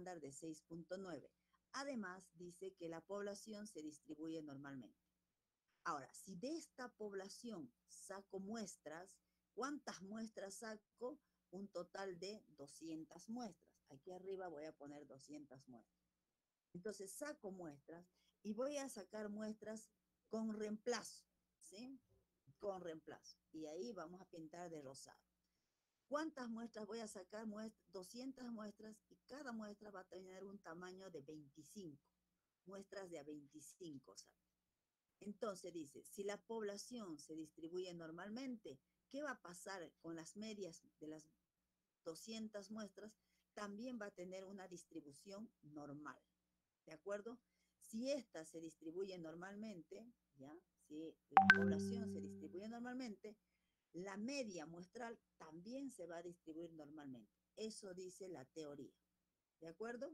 estándar de 6.9. Además, dice que la población se distribuye normalmente. Ahora, si de esta población saco muestras, ¿cuántas muestras saco? Un total de 200 muestras. Aquí arriba voy a poner 200 muestras. Entonces saco muestras y voy a sacar muestras con reemplazo, ¿sí? Con reemplazo. Y ahí vamos a pintar de rosado. ¿Cuántas muestras voy a sacar? 200 muestras y cada muestra va a tener un tamaño de 25. Muestras de a 25, ¿sabes? Entonces dice, si la población se distribuye normalmente, ¿qué va a pasar con las medias de las 200 muestras? También va a tener una distribución normal, ¿de acuerdo? Si esta se distribuye normalmente, ¿ya? Si la población se distribuye normalmente, la media muestral también se va a distribuir normalmente. Eso dice la teoría, ¿de acuerdo?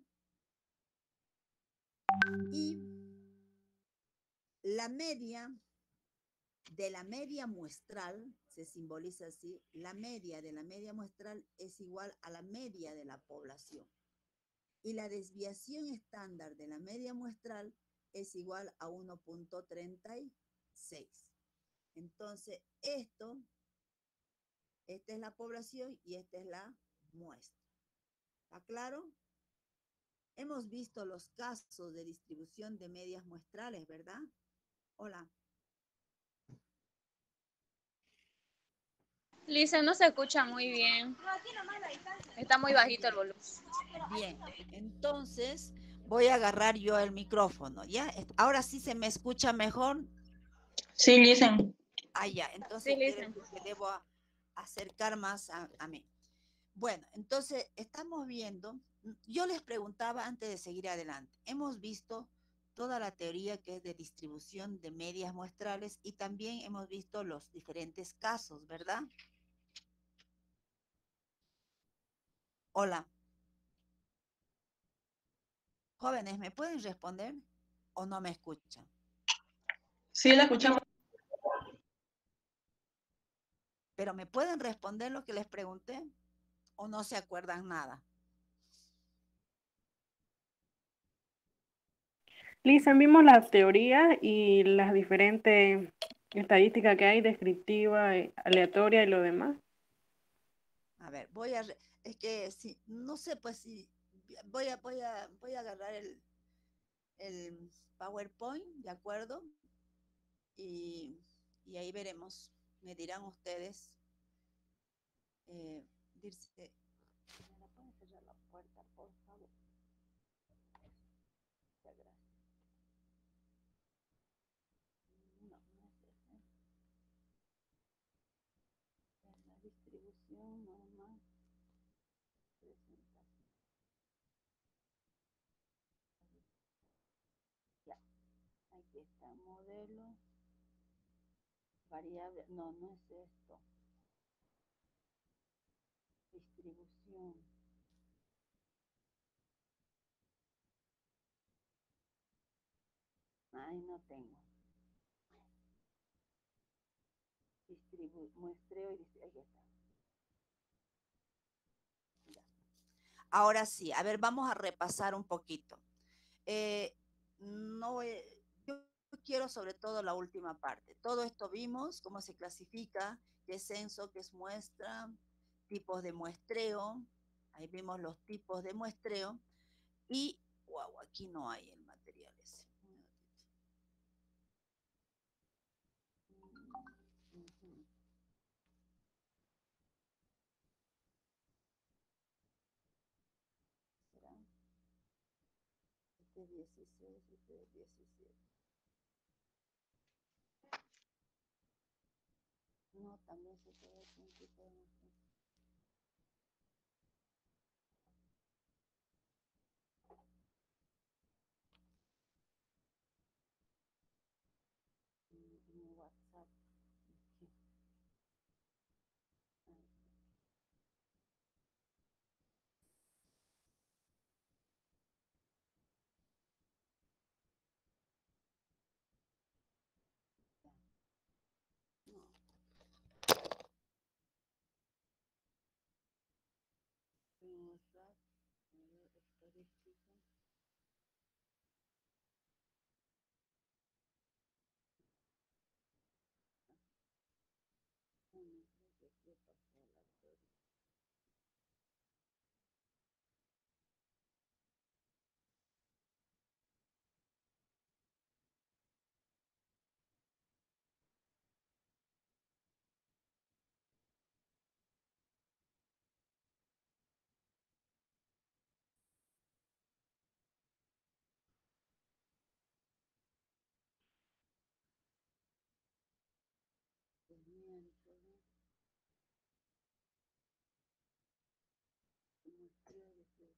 Y la media de la media muestral, se simboliza así, la media de la media muestral es igual a la media de la población. Y la desviación estándar de la media muestral es igual a 1.36. Entonces, esta es la población y esta es la muestra. ¿Está claro? Hemos visto los casos de distribución de medias muestrales, ¿verdad? Hola. Lisa, no se escucha muy bien. Está muy Ah, bajito el ya. volumen. Bien, entonces voy a agarrar yo el micrófono, ¿ya? Ahora sí se me escucha mejor. Sí, listen. Ah, ya, Sí, entonces quiere Lisa. decir que debo acercar más a mí. Bueno, entonces estamos viendo, yo les preguntaba antes de seguir adelante, hemos visto toda la teoría que es de distribución de medias muestrales y también hemos visto los diferentes casos, ¿verdad? Hola, jóvenes, ¿me pueden responder o no me escuchan? Sí, la escuchamos. Pero ¿me pueden responder lo que les pregunté o no se acuerdan nada? Lisa, vimos la teoría y las diferentes estadísticas que hay, descriptiva, aleatoria y lo demás. A ver, es que si, no sé, pues si voy a agarrar el PowerPoint, ¿de acuerdo? Y, y ahí veremos, me dirán ustedes, dice, ¿me la pueden cerrar la puerta, por favor? Muchas gracias. No, no es ese. Es la distribución normal, presentación. Ya, aquí está, modelo, variable, no, no es esto. Distribución. Ahí no tengo. Muestreo y ahí está. Ya. Ahora sí, a ver, vamos a repasar un poquito. No, yo quiero sobre todo la última parte. Todo esto vimos, cómo se clasifica, qué es censo, qué es muestra, tipos de muestreo. Ahí vimos los tipos de muestreo. Y, wow, aquí no hay el material ese. ¿Será? Este es 16, este es 17. No, también se puede hacer un tipo de muestreo. Mi WhatsApp. Aquí. No. WhatsApp, estadística.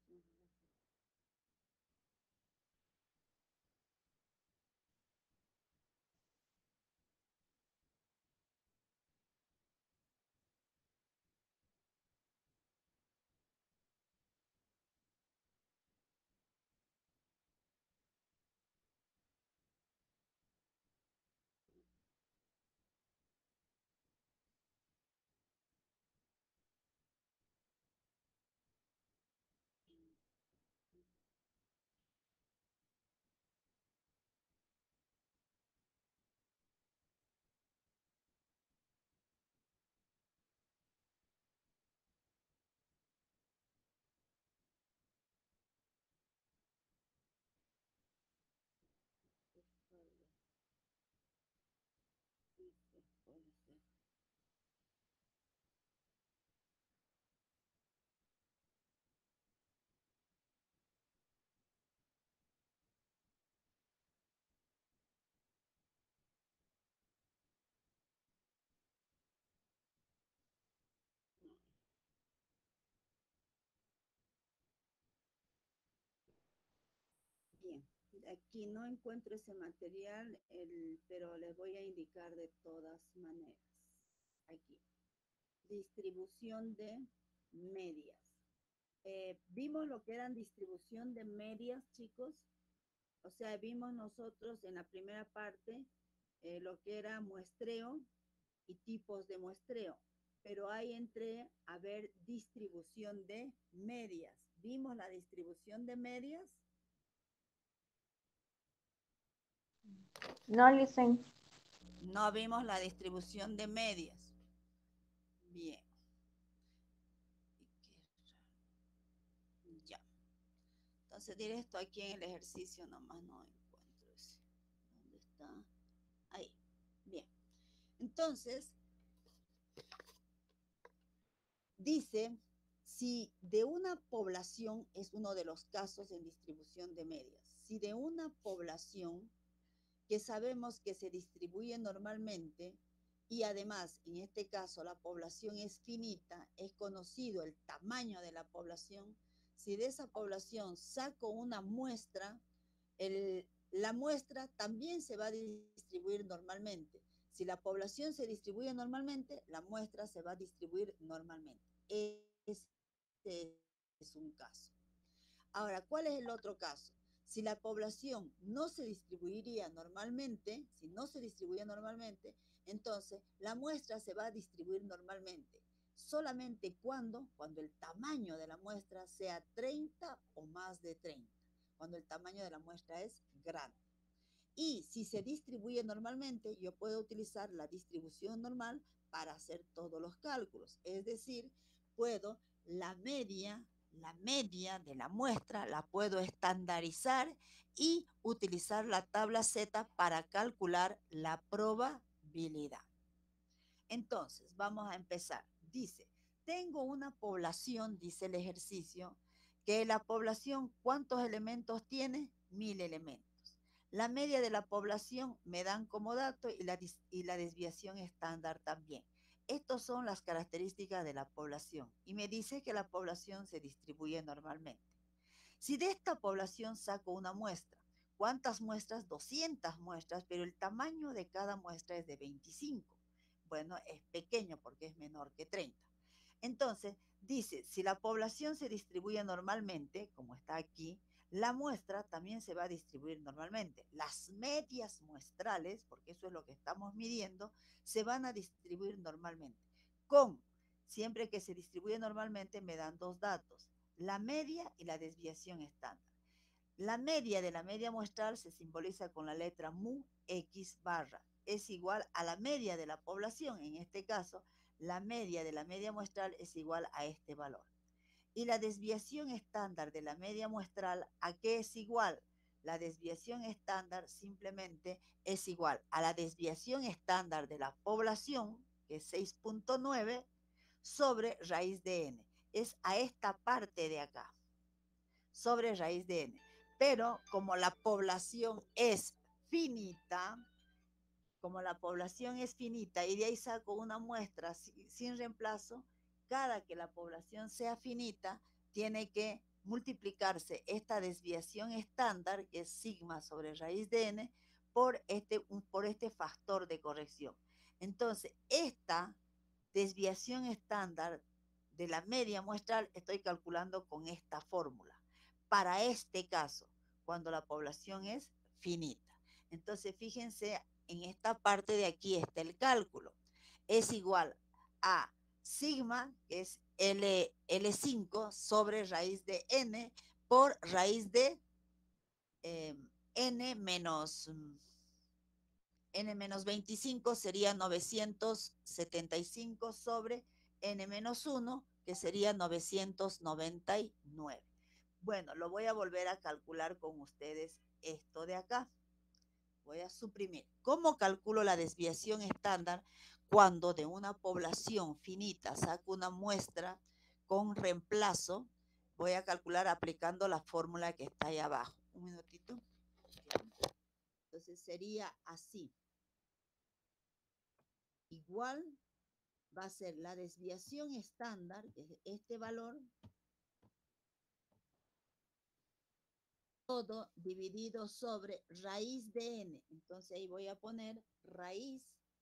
Bien, aquí no encuentro ese material, pero les voy a indicar de todas maneras. Aquí, distribución de medias. Vimos lo que eran distribución de medias, chicos. O sea, vimos nosotros en la primera parte lo que era muestreo y tipos de muestreo. Pero ahí entré a ver distribución de medias. ¿Vimos la distribución de medias? No, listen. No vimos la distribución de medias. Bien. Ya. Entonces, directo aquí en el ejercicio nomás no encuentro ese. ¿Dónde está? Ahí. Bien. Entonces, dice, si de una población, es uno de los casos en distribución de medias, si de una población que sabemos que se distribuye normalmente y además, en este caso, la población es finita, es conocido el tamaño de la población, si de esa población saco una muestra, la muestra también se va a distribuir normalmente. Si la población se distribuye normalmente, la muestra se va a distribuir normalmente. Este es un caso. Ahora, ¿cuál es el otro caso? Si la población no se distribuiría normalmente, si no se distribuye normalmente, entonces la muestra se va a distribuir normalmente. Solamente cuando el tamaño de la muestra sea 30 o más de 30, cuando el tamaño de la muestra es grande. Y si se distribuye normalmente, yo puedo utilizar la distribución normal para hacer todos los cálculos. Es decir, puedo la media de la muestra la puedo estandarizar y utilizar la tabla Z para calcular la probabilidad. Entonces, vamos a empezar. Dice, tengo una población, dice el ejercicio, que la población, ¿cuántos elementos tiene? 1000 elementos. La media de la población me dan como dato y la desviación estándar también. Estas son las características de la población y me dice que la población se distribuye normalmente. Si de esta población saco una muestra, ¿cuántas muestras? 200 muestras, pero el tamaño de cada muestra es de 25. Bueno, es pequeño porque es menor que 30. Entonces, dice, si la población se distribuye normalmente, como está aquí, la muestra también se va a distribuir normalmente. Las medias muestrales, porque eso es lo que estamos midiendo, se van a distribuir normalmente. Siempre que se distribuye normalmente, me dan dos datos, la media y la desviación estándar. La media de la media muestral se simboliza con la letra mu x barra. Es igual a la media de la población. En este caso, la media de la media muestral es igual a este valor. Y la desviación estándar de la media muestral, ¿a qué es igual? La desviación estándar simplemente es igual a la desviación estándar de la población, que es 6.9, sobre raíz de n. Es a esta parte de acá, sobre raíz de n. Pero como la población es finita, y de ahí saco una muestra sin reemplazo, cada que la población sea finita, tiene que multiplicarse esta desviación estándar, que es sigma sobre raíz de n, por este factor de corrección. Entonces, esta desviación estándar de la media muestral estoy calculando con esta fórmula. Para este caso, cuando la población es finita. Entonces, fíjense, en esta parte de aquí está el cálculo. Es igual a sigma, que es L5 sobre raíz de n por raíz de n menos 25 sería 975 sobre n menos 1, que sería 999. Bueno, lo voy a volver a calcular con ustedes esto de acá. Voy a suprimir. ¿Cómo calculo la desviación estándar cuando de una población finita saco una muestra con reemplazo? Voy a calcular aplicando la fórmula que está ahí abajo. Un minutito. Entonces sería así. Igual va a ser la desviación estándar, que es este valor, todo dividido sobre raíz de n. Entonces ahí voy a poner raíz,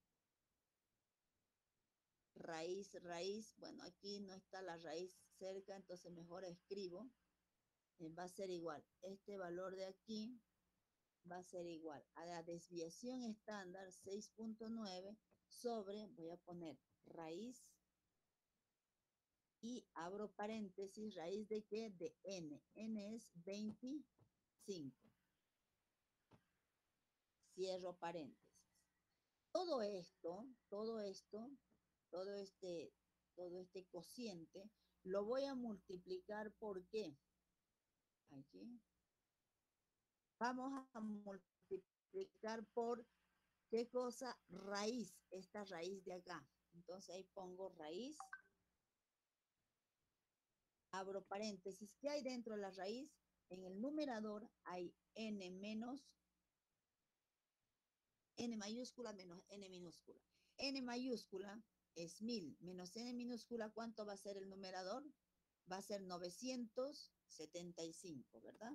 bueno, aquí no está la raíz cerca, entonces mejor escribo, va a ser igual, este valor de aquí va a ser igual a la desviación estándar 6.9 sobre, voy a poner raíz, y abro paréntesis, ¿raíz de qué? De n. N es 25. Cierro paréntesis. Todo este cociente, lo voy a multiplicar por qué. Aquí. Vamos a multiplicar por qué cosa, raíz, esta raíz de acá. Entonces ahí pongo raíz, abro paréntesis. ¿Qué hay dentro de la raíz? En el numerador hay n menos n mayúscula menos n minúscula. N mayúscula es 1000 menos n minúscula, ¿cuánto va a ser el numerador? Va a ser 975, ¿verdad?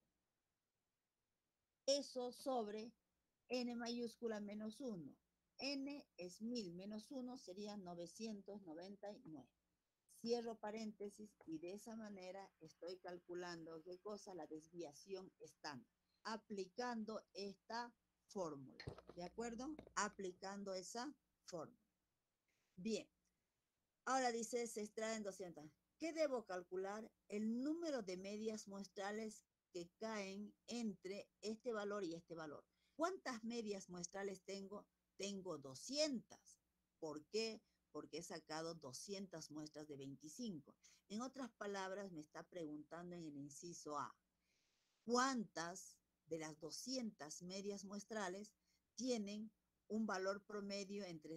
Eso sobre n mayúscula menos 1. N es 1000 menos 1 sería 999. Cierro paréntesis y de esa manera estoy calculando qué cosa, la desviación estándar, aplicando esta fórmula, ¿de acuerdo? Aplicando esa fórmula. Bien, ahora dice, se extraen 200. ¿Qué debo calcular? El número de medias muestrales que caen entre este valor y este valor. ¿Cuántas medias muestrales tengo? Tengo 200. ¿Por qué? Porque he sacado 200 muestras de 25. En otras palabras, me está preguntando en el inciso A, ¿cuántas de las 200 medias muestrales tienen un valor promedio entre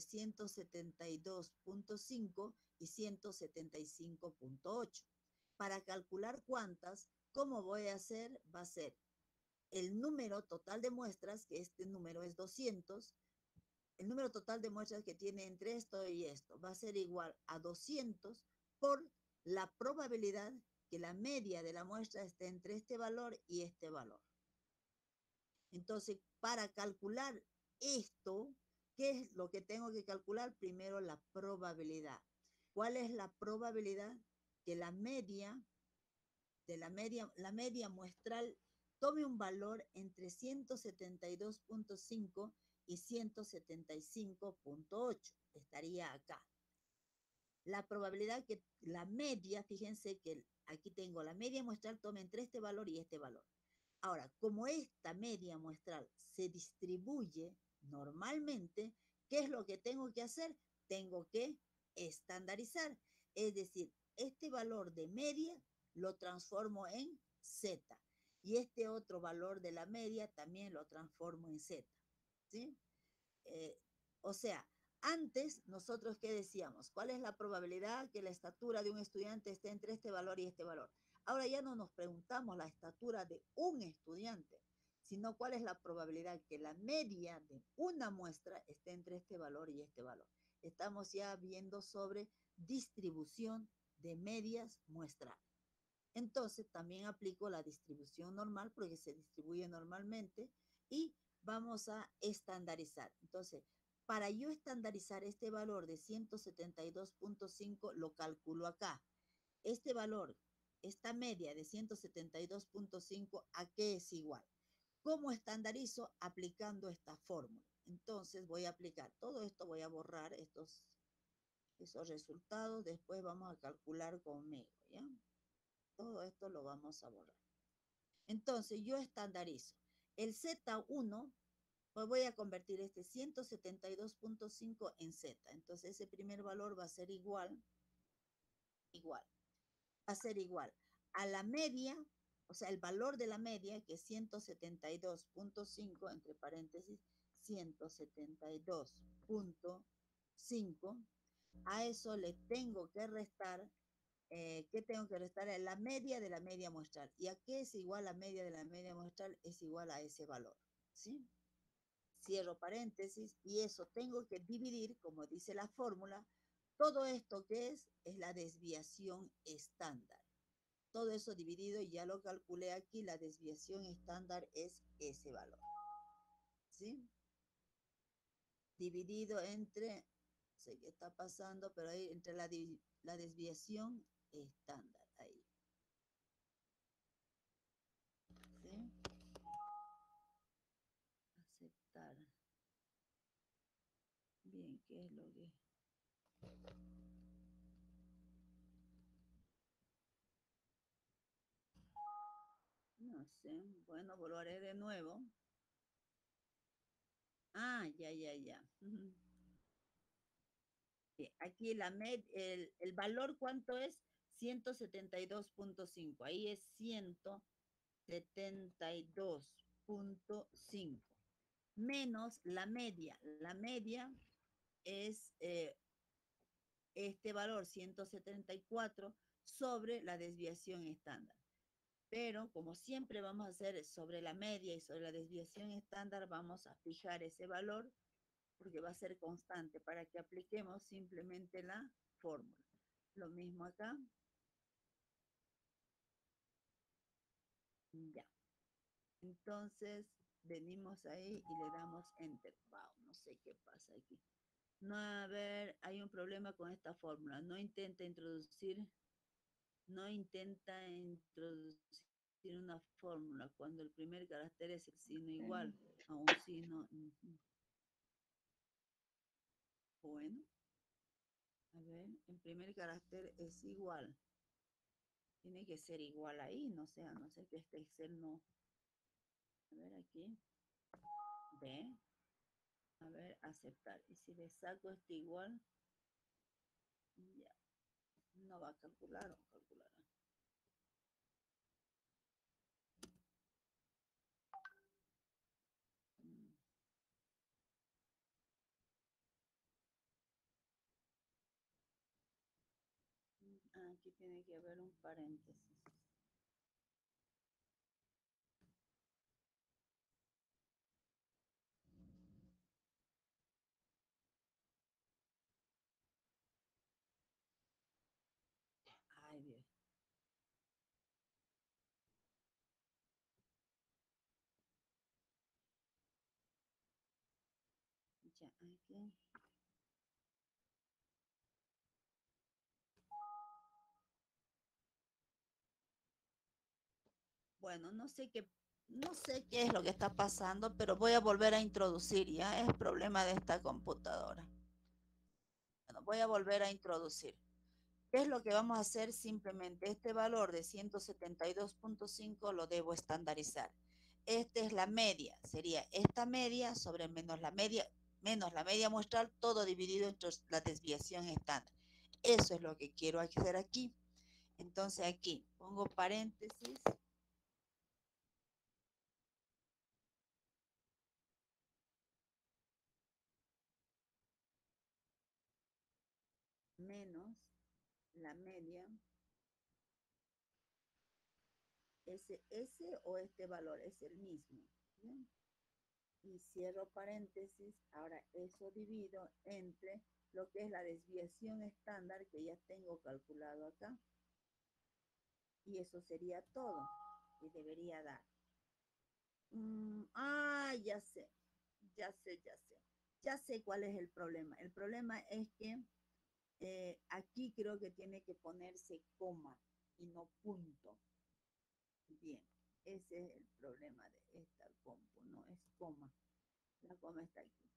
172.5 y 175.8? Para calcular cuántas, ¿cómo voy a hacer? Va a ser el número total de muestras, que este número es 200, el número total de muestras que tiene entre esto y esto, va a ser igual a 200 por la probabilidad que la media de la muestra esté entre este valor y este valor. Entonces, para calcular esto, ¿qué es lo que tengo que calcular? Primero la probabilidad. ¿Cuál es la probabilidad que la media muestral tome un valor entre 172.5 y 175.8? Estaría acá. La probabilidad que la media, fíjense que aquí tengo la media muestral, tome entre este valor y este valor. Ahora, como esta media muestral se distribuye normalmente, ¿qué es lo que tengo que hacer? Tengo que estandarizar. Es decir, este valor de media lo transformo en Z. Y este otro valor de la media también lo transformo en Z. ¿Sí? O sea, antes nosotros ¿qué decíamos? ¿Cuál es la probabilidad que la estatura de un estudiante esté entre este valor y este valor? Ahora ya no nos preguntamos la estatura de un estudiante, sino cuál es la probabilidad que la media de una muestra esté entre este valor y este valor. Estamos ya viendo sobre distribución de medias muestrales. Entonces también aplico la distribución normal porque se distribuye normalmente y vamos a estandarizar. Entonces, para yo estandarizar este valor de 172.5 lo calculo acá. Este valor, esta media de 172.5, ¿a qué es igual? ¿Cómo estandarizo? Aplicando esta fórmula. Entonces voy a aplicar todo esto, voy a borrar esos resultados, después vamos a calcular conmigo, ¿ya? Todo esto lo vamos a borrar. Entonces yo estandarizo. El Z1, pues voy a convertir este 172.5 en Z. Entonces ese primer valor va a ser igual, va a ser igual a la media, o sea, el valor de la media, que es 172.5, entre paréntesis, 172.5. A eso le tengo que restar, ¿qué tengo que restar? La media de la media muestral. ¿Y a qué es igual la media de la media muestral? Es igual a ese valor, ¿sí? Cierro paréntesis y eso tengo que dividir, como dice la fórmula, todo esto que es la desviación estándar. Todo eso dividido, y ya lo calculé aquí, la desviación estándar es ese valor, ¿sí? Dividido entre, no sé qué está pasando, pero ahí entre la desviación estándar, ahí. ¿Sí? Aceptar. Bien, ¿qué es lo que? No sé, bueno, lo haré de nuevo. Ah, ya. Aquí el valor, ¿cuánto es? 172.5. Ahí es 172.5. Menos la media. La media es este valor, 174, sobre la desviación estándar. Pero como siempre vamos a hacer sobre la media y sobre la desviación estándar, vamos a fijar ese valor porque va a ser constante para que apliquemos simplemente la fórmula. Lo mismo acá. Ya. Entonces, venimos ahí y le damos Enter. Wow, no sé qué pasa aquí. No, a ver, hay un problema con esta fórmula. No intenta introducir una fórmula cuando el primer carácter es el signo igual a un signo. Bueno, a ver, el primer carácter es igual. Tiene que ser igual ahí, no sé, a no ser que este Excel no. A ver aquí. B. A ver, aceptar. Y si le saco este igual, ya. No va a calcular o calculará. Aquí tiene que haber un paréntesis. Ay, Dios. Ya, aquí. Bueno, no sé qué es lo que está pasando, pero voy a volver a introducir, ya es problema de esta computadora. Bueno, voy a volver a introducir. ¿Qué es lo que vamos a hacer? Simplemente este valor de 172.5 lo debo estandarizar. Esta es la media, sería esta media sobre menos la media muestral, todo dividido entre la desviación estándar. Eso es lo que quiero hacer aquí. Entonces aquí pongo paréntesis. Menos la media. Ese o este valor es el mismo. ¿Bien? Y cierro paréntesis, ahora eso divido entre lo que es la desviación estándar que ya tengo calculado acá. Y eso sería todo. Y debería dar. Ya sé, ya sé, ya sé. Ya sé cuál es el problema. El problema es que aquí creo que tiene que ponerse coma y no punto. Bien, ese es el problema de esta compu, no es coma. La coma está aquí.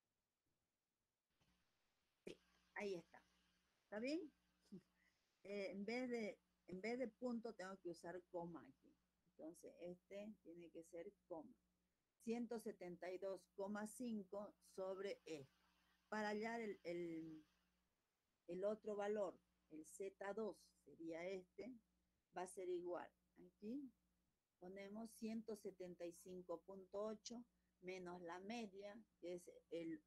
Sí, ahí está. ¿Está bien? En vez de punto tengo que usar coma aquí. Entonces este tiene que ser coma. 172,5 sobre este. Para hallar el otro valor, el Z2 sería este, va a ser igual. Aquí ponemos 175,8 menos la media, que es el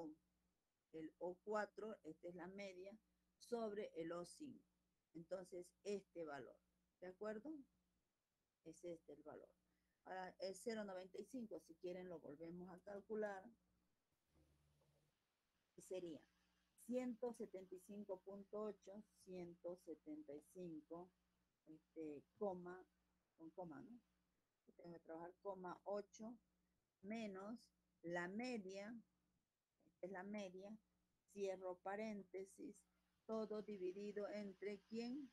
O4, esta es la media, sobre el O5. Entonces, este valor, ¿de acuerdo? Es este el valor. Ahora, es 0,95, si quieren lo volvemos a calcular. Sería 175,8, 175, coma, con coma, ¿no? Tengo que trabajar coma 8 menos la media, esta es la media, cierro paréntesis, todo dividido entre ¿quién?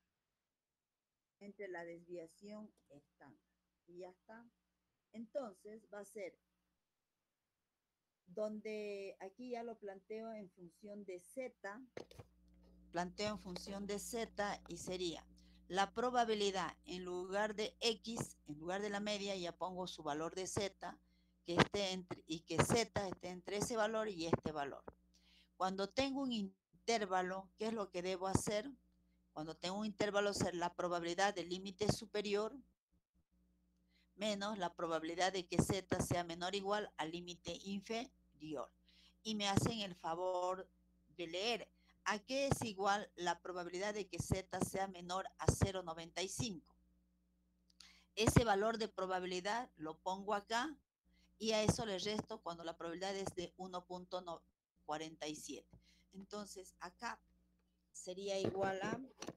Entre la desviación estándar. Y ya está. Entonces va a ser, donde aquí ya lo planteo en función de Z, y sería la probabilidad en lugar de X, en lugar de la media, ya pongo su valor de Z, que esté entre, y que Z esté entre ese valor y este valor. Cuando tengo un intervalo, ¿qué es lo que debo hacer? Cuando tengo un intervalo, ser la probabilidad del límite superior menos la probabilidad de que Z sea menor o igual al límite inferior. Y me hacen el favor de leer. ¿A qué es igual la probabilidad de que Z sea menor a 0,95? Ese valor de probabilidad lo pongo acá y a eso le resto cuando la probabilidad es de 1,47. Entonces acá sería igual a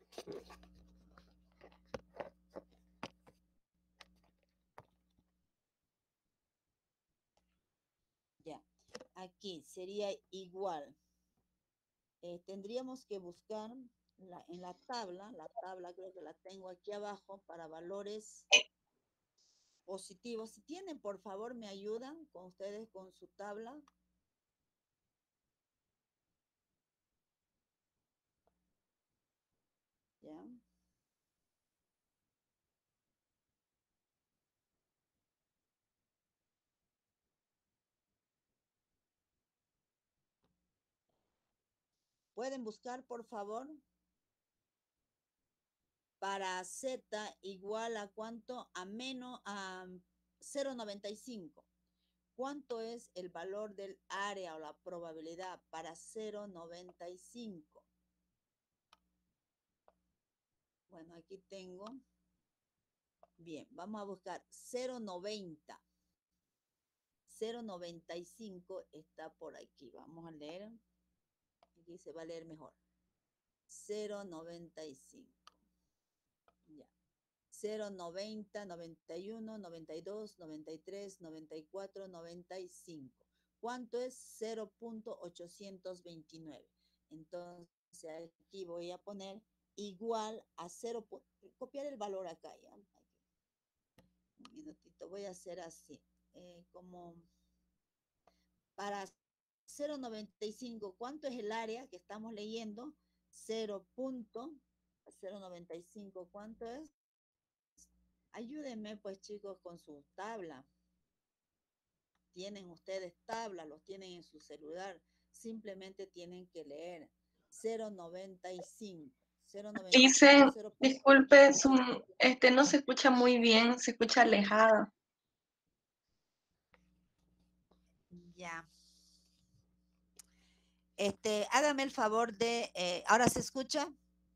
ya, aquí sería igual. Tendríamos que buscar en la tabla creo que la tengo aquí abajo para valores positivos. Si tienen, por favor, me ayudan con ustedes con su tabla. ¿Ya? ¿Pueden buscar, por favor? Para Z igual a cuánto? A menos a 0,95. ¿Cuánto es el valor del área o la probabilidad para 0,95? Bueno, aquí tengo. Bien, vamos a buscar 0,90. 0,95 está por aquí. Vamos a leer. Aquí se va a leer mejor. 0,95. Ya. 0,90, 91, 92, 93, 94, 95. ¿Cuánto es 0,829? Entonces aquí voy a poner igual a 0. Copiar el valor acá ya. Un minutito, voy a hacer así. Como para 0,95, ¿cuánto es el área que estamos leyendo? 0,095, ¿cuánto es? Ayúdenme pues chicos con su tabla. Tienen ustedes tabla, los tienen en su celular. Simplemente tienen que leer 0,95. 0,95, Dicen, disculpe, no se escucha muy bien, se escucha alejado. Ya. Hágame el favor de, ¿ahora se escucha?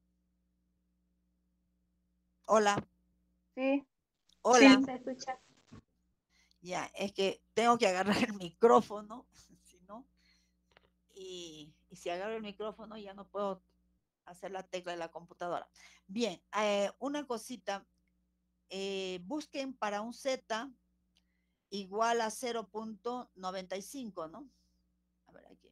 Hola. Sí, Hola. Sí. se escucha. Ya, es que tengo que agarrar el micrófono, si no, y si agarro el micrófono ya no puedo hacer la tecla de la computadora. Bien, una cosita, busquen para un Z igual a 0.95, ¿no? A ver aquí.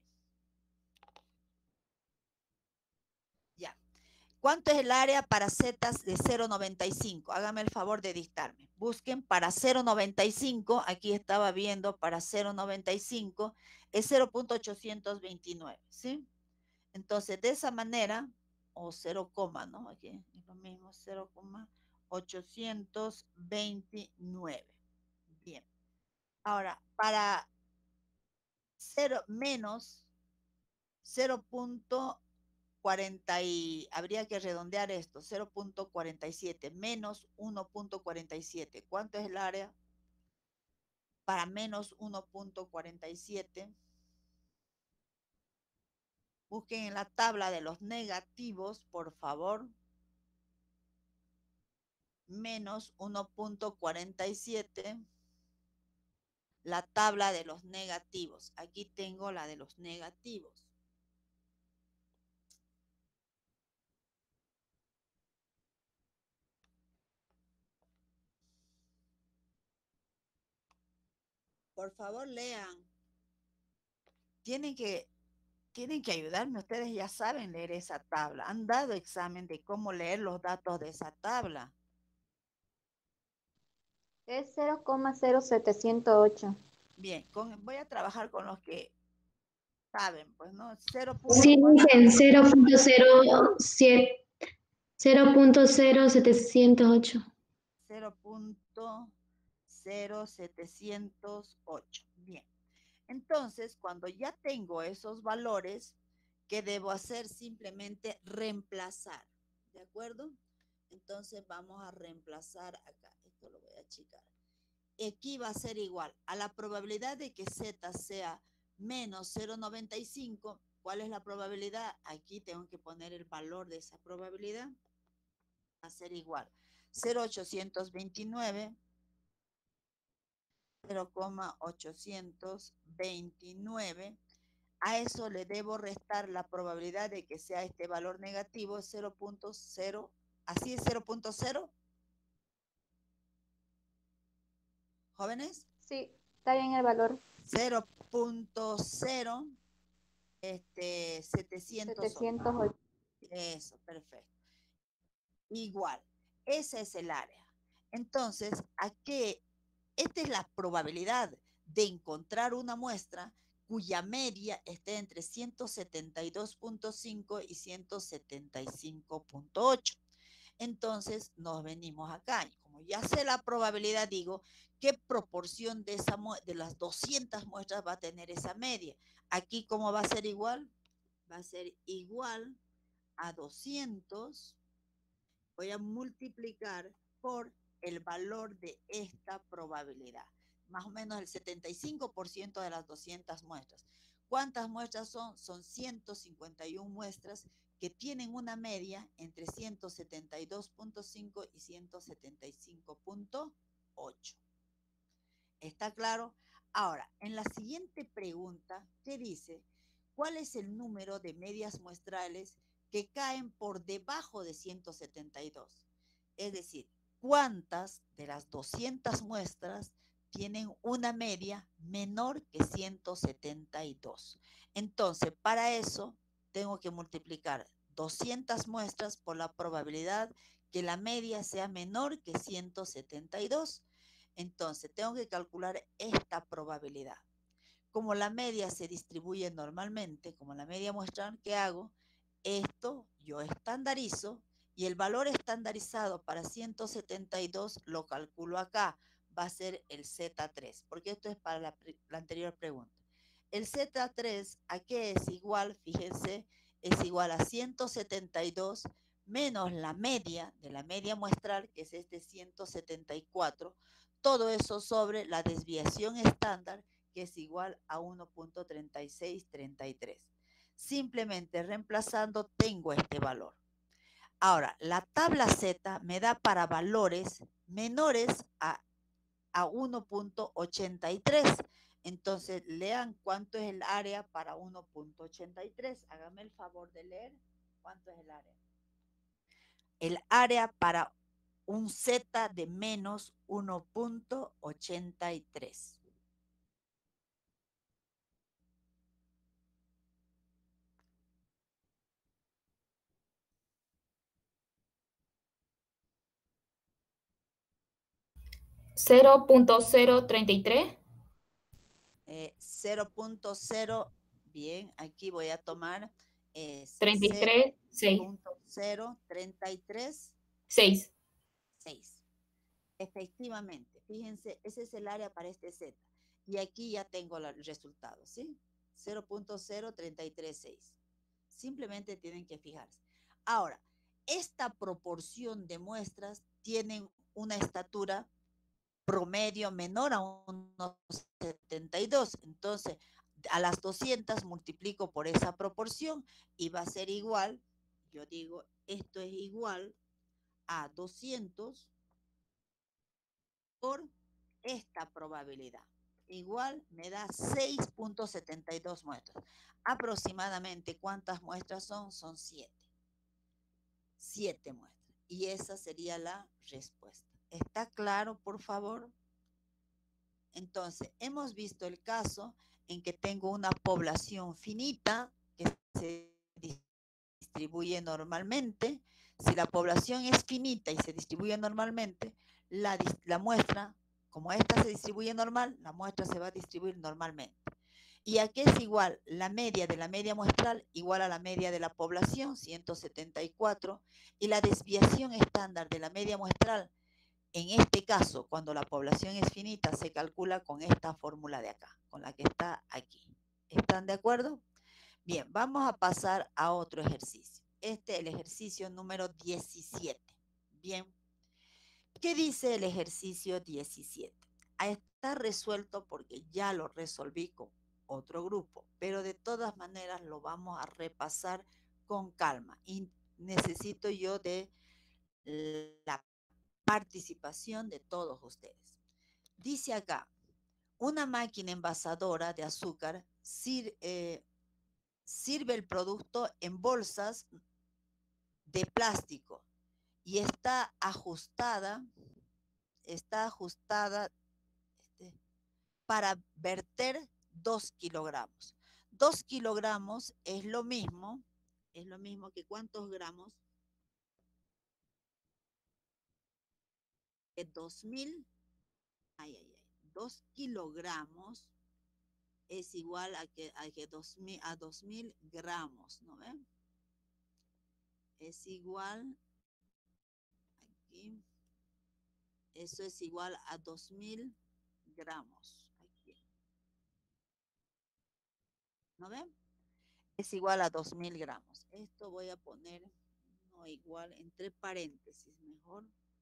Ya. ¿Cuánto es el área para zetas de 0.95? Hágame el favor de dictarme. Busquen para 0.95, aquí estaba viendo para 0.95, es 0.829, ¿sí? Entonces, de esa manera, o 0, ¿no? Aquí es lo mismo, 0,829. Bien. Ahora, para 0 menos 0.40 y habría que redondear esto, 0.47 menos 1.47. ¿Cuánto es el área para menos 1.47? Busquen en la tabla de los negativos, por favor. Menos 1.47. La tabla de los negativos. Aquí tengo la de los negativos. Por favor, lean. Tienen que ayudarme. Ustedes ya saben leer esa tabla. Han dado examen de cómo leer los datos de esa tabla. Es 0,0708. Bien, voy a trabajar con los que saben, pues, ¿no? 0. Sí, dicen 0.0708. 0.0708. Bien. Entonces, cuando ya tengo esos valores, ¿qué debo hacer? Simplemente reemplazar. ¿De acuerdo? Entonces vamos a reemplazar acá. Esto lo voy a achicar. Aquí va a ser igual a la probabilidad de que Z sea menos 0.95. ¿Cuál es la probabilidad? Aquí tengo que poner el valor de esa probabilidad. Va a ser igual 0.829. 0,829. A eso le debo restar la probabilidad de que sea este valor negativo, 0.0. ¿Así es 0.0? ¿Jóvenes? Sí, está bien el valor. 0.0, 708. 708. Eso, perfecto. Igual, esa es el área. Entonces, esta es la probabilidad de encontrar una muestra cuya media esté entre 172.5 y 175.8. Entonces nos venimos acá y como ya sé la probabilidad, digo, ¿qué proporción de las 200 muestras va a tener esa media? Aquí, ¿cómo va a ser igual? Va a ser igual a 200. Voy a multiplicar por el valor de esta probabilidad. Más o menos el 75% de las 200 muestras. ¿Cuántas muestras son? Son 151 muestras que tienen una media entre 172.5 y 175.8. ¿Está claro? Ahora, en la siguiente pregunta, ¿qué dice? ¿Cuál es el número de medias muestrales que caen por debajo de 172? Es decir, ¿cuántas de las 200 muestras tienen una media menor que 172? Entonces, para eso, tengo que multiplicar 200 muestras por la probabilidad que la media sea menor que 172. Entonces, tengo que calcular esta probabilidad. Como la media se distribuye normalmente, como la media muestral, ¿qué hago? Esto yo estandarizo y el valor estandarizado para 172 lo calculo acá. Va a ser el Z3, porque esto es para la anterior pregunta. El Z3, ¿a qué es igual? Fíjense, es igual a 172 menos la media de la media muestral, que es 174, todo eso sobre la desviación estándar, que es igual a 1.3633. Simplemente reemplazando tengo este valor. Ahora, la tabla Z me da para valores menores a 1.83. Entonces, lean cuánto es el área para 1.83. Hágame el favor de leer. ¿Cuánto es el área? El área para un Z de menos 1.83. ¿0.033? 0.0, bien, aquí voy a tomar 33, 6. 0.033, 6. 6. Efectivamente, fíjense, ese es el área para este Z. Y aquí ya tengo el resultado, ¿sí? 0.0336. Simplemente tienen que fijarse. Ahora, esta proporción de muestras tienen una estatura promedio menor a 1.72. Entonces, a las 200 multiplico por esa proporción y va a ser igual, yo digo, esto es igual a 200 por esta probabilidad. Igual me da 6.72 muestras. Aproximadamente, ¿cuántas muestras son? Son 7. 7 muestras. Y esa sería la respuesta. ¿Está claro, por favor? Entonces, hemos visto el caso en que tengo una población finita que se distribuye normalmente. Si la población es finita y se distribuye normalmente, la muestra, como esta se distribuye normal, la muestra se va a distribuir normalmente. Y aquí es igual la media de la media muestral igual a la media de la población, 174, y la desviación estándar de la media muestral, en este caso, cuando la población es finita, se calcula con esta fórmula de acá, con la que está aquí. ¿Están de acuerdo? Bien, vamos a pasar a otro ejercicio. Este es el ejercicio número 17. Bien, ¿qué dice el ejercicio 17? Está resuelto porque ya lo resolví con otro grupo, pero de todas maneras lo vamos a repasar con calma y necesito yo de la participación de todos ustedes. Dice acá, una máquina envasadora de azúcar sirve el producto en bolsas de plástico y está ajustada para verter 2 kilogramos. 2 kilogramos es lo mismo que ¿cuántos gramos? 2000, 2 kilogramos es igual a 2000 gramos, ¿no ven? Es igual, aquí, eso es igual a 2000 gramos. Aquí. ¿No ven? Es igual a 2000 gramos. Esto voy a poner, no igual, entre paréntesis, mejor.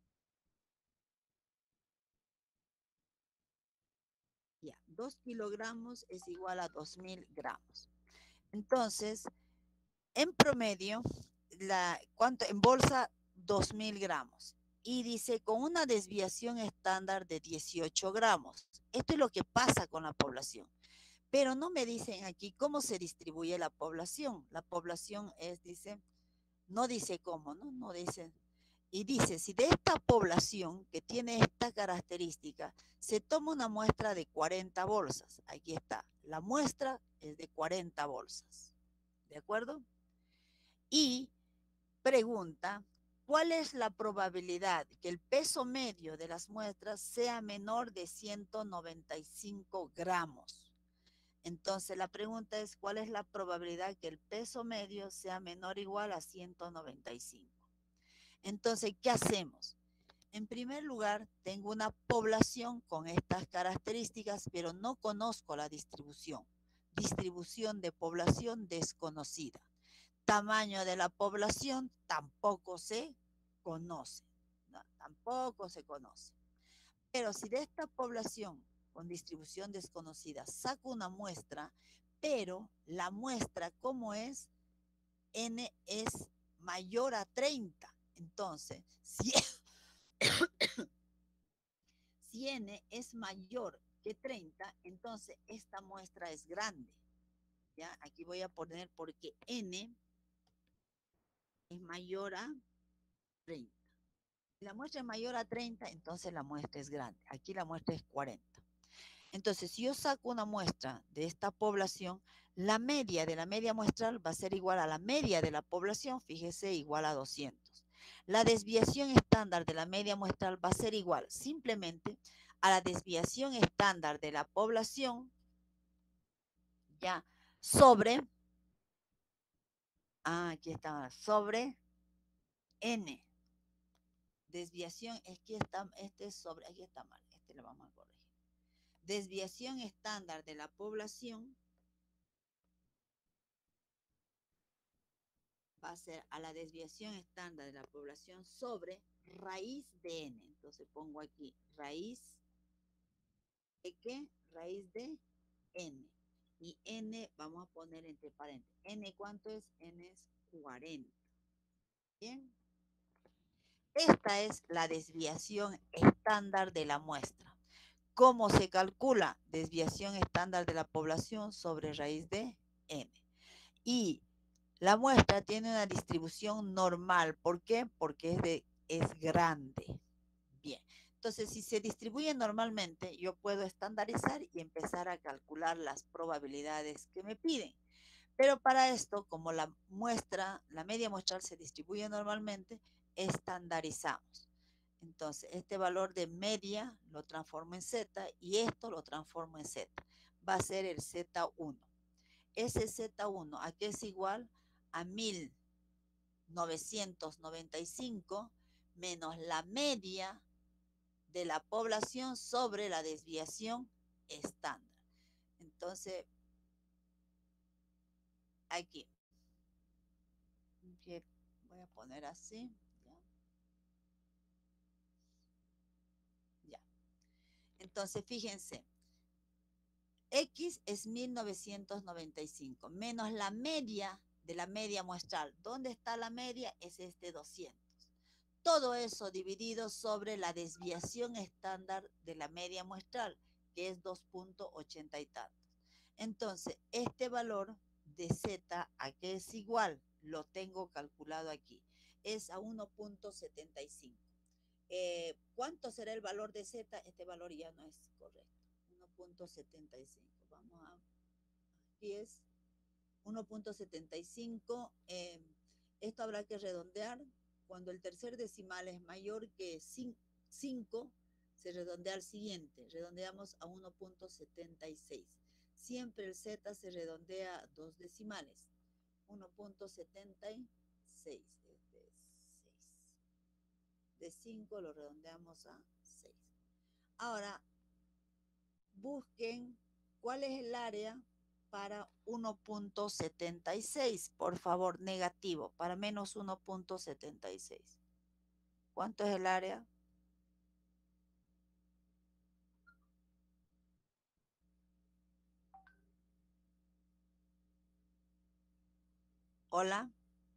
Ya, 2 kilogramos es igual a 2000 gramos. Entonces, en promedio, ¿cuánto? En bolsa, 2000 gramos. Y dice, con una desviación estándar de 18 gramos. Esto es lo que pasa con la población. Pero no me dicen aquí cómo se distribuye la población. La población dice, no dice cómo, ¿no? No dice. Y dice, si de esta población que tiene esta característica, se toma una muestra de 40 bolsas. Aquí está, la muestra es de 40 bolsas. ¿De acuerdo? Y pregunta, ¿cuál es la probabilidad que el peso medio de las muestras sea menor de 195 gramos? Entonces la pregunta es, ¿cuál es la probabilidad que el peso medio sea menor o igual a 195? Entonces, ¿qué hacemos? En primer lugar, tengo una población con estas características, pero no conozco la distribución. Distribución de población desconocida. Tamaño de la población tampoco se conoce. No, tampoco se conoce. Pero si de esta población con distribución desconocida saco una muestra, pero la muestra, ¿cómo es? N es mayor a 30. Entonces, si N es mayor que 30, entonces esta muestra es grande. ¿Ya? Aquí voy a poner porque N es mayor a 30. Si la muestra es mayor a 30, entonces la muestra es grande. Aquí la muestra es 40. Entonces, si yo saco una muestra de esta población, la media de la media muestral va a ser igual a la media de la población, fíjese, igual a 200. La desviación estándar de la media muestral va a ser igual simplemente a la desviación estándar de la población, ya, sobre, aquí está, sobre N. Desviación, es que está, este es sobre, aquí está mal, este lo vamos a corregir. Desviación estándar de la población va a ser a la desviación estándar de la población sobre raíz de n. Entonces pongo aquí raíz de qué? Raíz de n. Y n vamos a poner entre paréntesis. N, ¿cuánto es? N es 40. Bien. Esta es la desviación estándar de la muestra. ¿Cómo se calcula? Desviación estándar de la población sobre raíz de n. Y la muestra tiene una distribución normal. ¿Por qué? Porque es grande. Bien. Entonces, si se distribuye normalmente, yo puedo estandarizar y empezar a calcular las probabilidades que me piden. Pero para esto, como la media muestral se distribuye normalmente, estandarizamos. Entonces, este valor de media lo transformo en Z y esto lo transformo en Z. Va a ser el Z1. Ese Z1, ¿a qué es igual? A 1995 menos la media de la población sobre la desviación estándar. Entonces, aquí. Voy a poner así. Ya. Entonces, fíjense. X es 1995 menos la media de la media muestral. ¿Dónde está la media? Es este 200. Todo eso dividido sobre la desviación estándar de la media muestral, que es 2.80 y tantos. Entonces, este valor de Z, ¿a qué es igual? Lo tengo calculado aquí. Es a 1.75. ¿Cuánto será el valor de Z? Este valor ya no es correcto. 1.75. Vamos a... Aquí es 1.75. Esto habrá que redondear. Cuando el tercer decimal es mayor que 5, se redondea al siguiente. Redondeamos a 1.76. Siempre el Z se redondea a 2 decimales. 1.76. Este es 6. De 5 lo redondeamos a 6. Ahora, busquen cuál es el área para 1.76, por favor, negativo, para menos 1.76. ¿Cuánto es el área? Hola.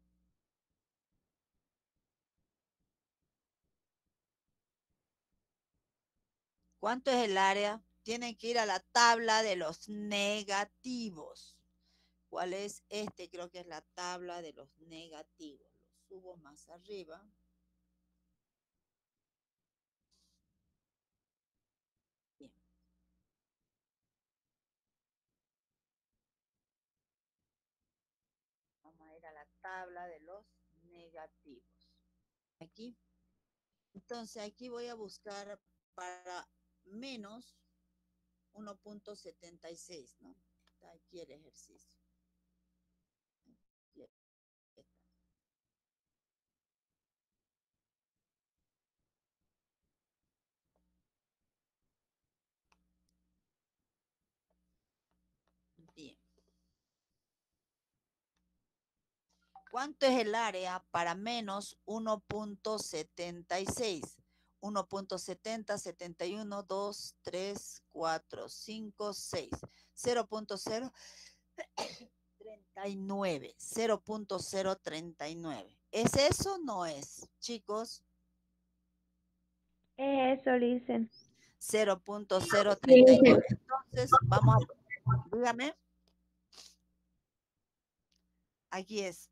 ¿Cuánto es el área? Tienen que ir a la tabla de los negativos. ¿Cuál es este? Creo que es la tabla de los negativos. Lo subo más arriba. Bien. Vamos a ir a la tabla de los negativos. Aquí. Entonces aquí voy a buscar para menos 1.76, ¿no? Está aquí el ejercicio. Aquí está. Bien. ¿Cuánto es el área para menos 1.76? 1.70, 71, 2, 3, 4, 5, 6. 0.039. 0.039. ¿Es eso o no es, chicos? Eso, dicen. 0.039. Entonces, vamos a... Dígame. Aquí es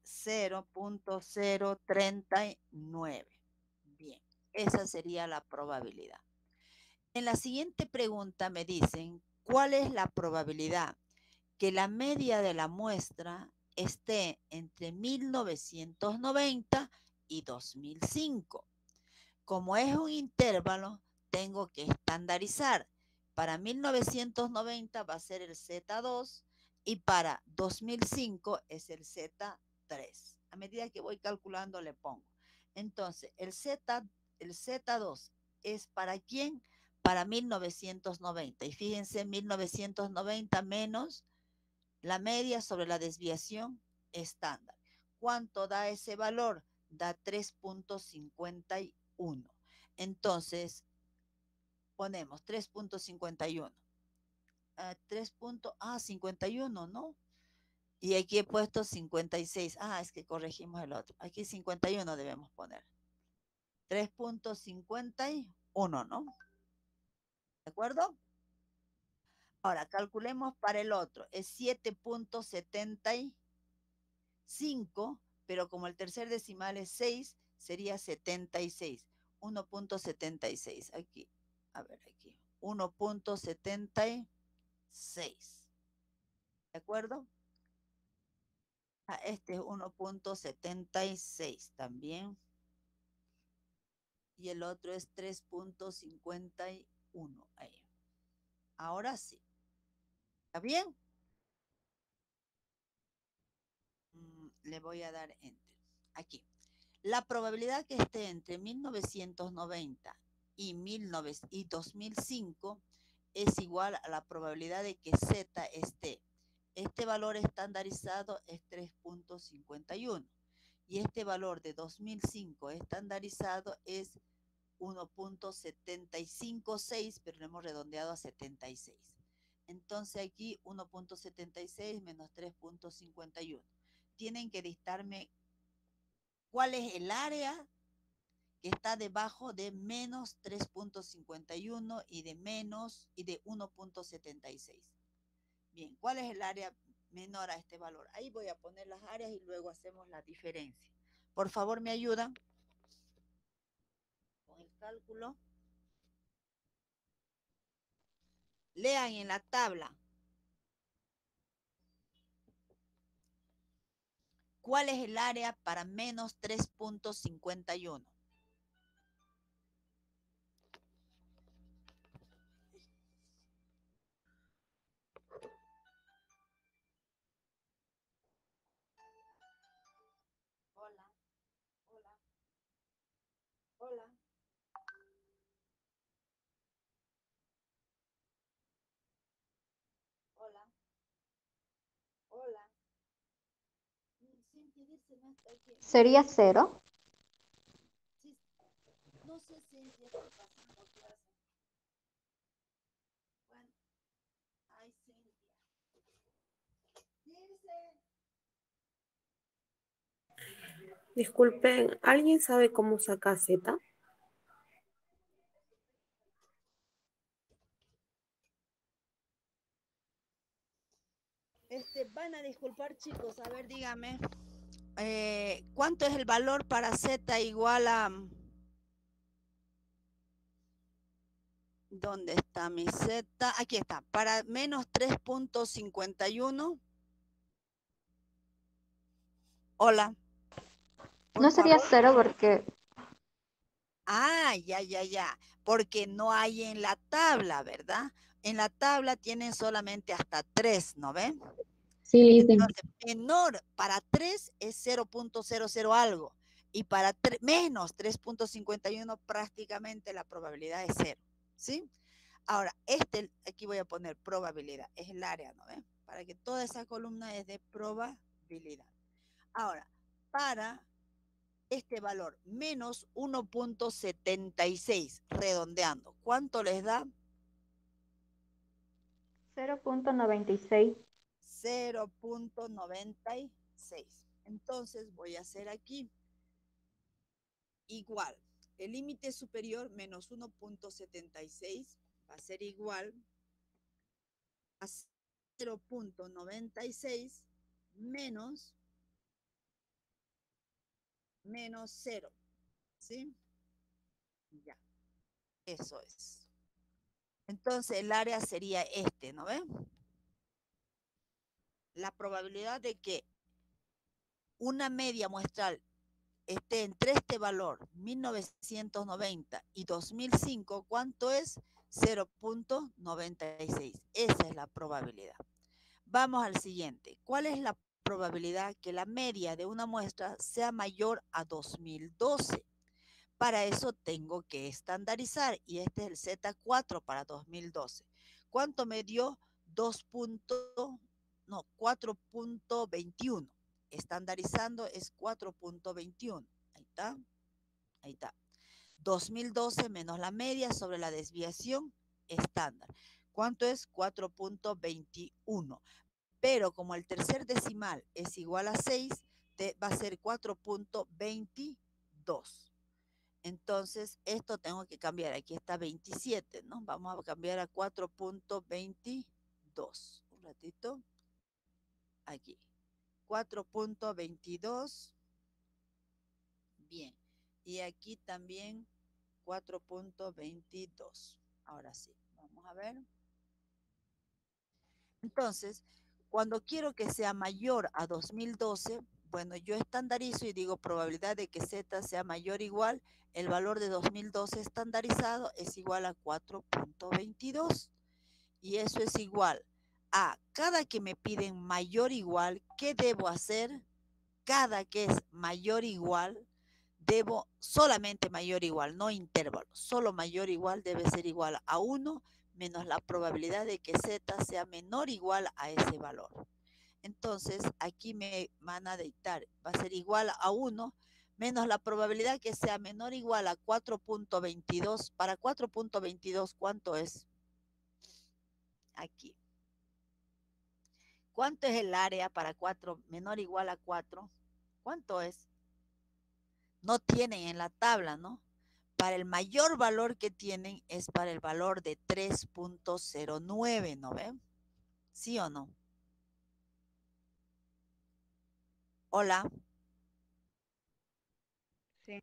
0.039. Bien, esa sería la probabilidad. En la siguiente pregunta me dicen, ¿cuál es la probabilidad que la media de la muestra esté entre 1990 y 2005? Como es un intervalo, tengo que estandarizar. Para 1990 va a ser el Z2 y para 2005 es el Z3. A medida que voy calculando le pongo. Entonces, el Z2 es ¿para quién? Para 1990. Y fíjense, 1990 menos la media sobre la desviación estándar. ¿Cuánto da ese valor? Da 3.51. Entonces, ponemos 3.51. 51, ¿no? Y aquí he puesto 56. Es que corregimos el otro. Aquí 51 debemos poner. 3.51, ¿no? ¿De acuerdo? Ahora, calculemos para el otro. Es 7.75, pero como el tercer decimal es 6, sería 76. 1.76. Aquí, a ver, aquí. 1.76. ¿De acuerdo? Este es 1.76 también. Y el otro es 3.51. Ahí. Ahora sí. ¿Está bien? Le voy a dar enter. Aquí. La probabilidad que esté entre 1990 y 2005 es igual a la probabilidad de que Z esté. Este valor estandarizado es 3.51 y este valor de 2005 estandarizado es 1.756, pero lo hemos redondeado a 76. Entonces aquí 1.76 menos 3.51. Tienen que dictarme cuál es el área que está debajo de menos 3.51 y de 1.76. Bien, ¿cuál es el área menor a este valor? Ahí voy a poner las áreas y luego hacemos la diferencia. Por favor, ¿me ayudan con el cálculo? Lean en la tabla. ¿Cuál es el área para menos 3.51? Hola, hola, hola. Hola, hola. Cintia dice no está aquí. Sería 0. Sí, no sé, Cintia, estoy pasando clase. Bueno, ay, Cintia. Dice. Disculpen, ¿alguien sabe cómo saca Z? Van a disculpar, chicos. A ver, dígame. ¿Cuánto es el valor para Z igual a... ¿Dónde está mi Z? Aquí está. Para menos 3.51. Hola. No Por sería favor. 0 porque Ya. Porque no hay en la tabla, ¿verdad? En la tabla tienen solamente hasta 3, ¿no ven? Sí, listo. Entonces, menor para 3 es 0.00 algo. Y para menos 3.51 prácticamente la probabilidad es 0. ¿Sí? Ahora, aquí voy a poner probabilidad. Es el área, ¿no ven? Para que toda esa columna es de probabilidad. Ahora, para este valor, menos 1.76, redondeando, ¿cuánto les da? 0.96. 0.96. Entonces voy a hacer aquí igual. El límite superior menos 1.76 va a ser igual a 0.96 menos menos 0. ¿Sí? Ya. Eso es. Entonces el área sería este, ¿no ven? La probabilidad de que una media muestral esté entre este valor, 1990 y 2005, ¿cuánto es? 0.96. Esa es la probabilidad. Vamos al siguiente. ¿Cuál es la probabilidad que la media de una muestra sea mayor a 2012? Para eso tengo que estandarizar y este es el Z4 para 2012. ¿Cuánto me dio? 4.21. Estandarizando es 4.21. Ahí está. Ahí está. 2012 menos la media sobre la desviación estándar. ¿Cuánto es? 4.21. Pero como el tercer decimal es igual a 6, va a ser 4.22. Entonces, esto tengo que cambiar. Aquí está 27, ¿no? Vamos a cambiar a 4.22. Un ratito. Aquí. 4.22. Bien. Y aquí también 4.22. Ahora sí. Vamos a ver. Entonces, cuando quiero que sea mayor a 2012, bueno, yo estandarizo y digo probabilidad de que Z sea mayor o igual, el valor de 2012 estandarizado es igual a 4.22. Y eso es igual a cada que me piden mayor o igual, ¿qué debo hacer? Cada que es mayor o igual, debo solamente mayor o igual, no intervalo. Solo mayor o igual debe ser igual a 1 menos la probabilidad de que Z sea menor o igual a ese valor. Entonces, aquí me van a dictar, va a ser igual a 1 menos la probabilidad que sea menor o igual a 4.22. Para 4.22, ¿cuánto es? Aquí. ¿Cuánto es el área para 4 menor o igual a 4? ¿Cuánto es? No tienen en la tabla, ¿no? Para el mayor valor que tienen es para el valor de 3.09, ¿no ven? ¿Sí o no? Hola. Sí.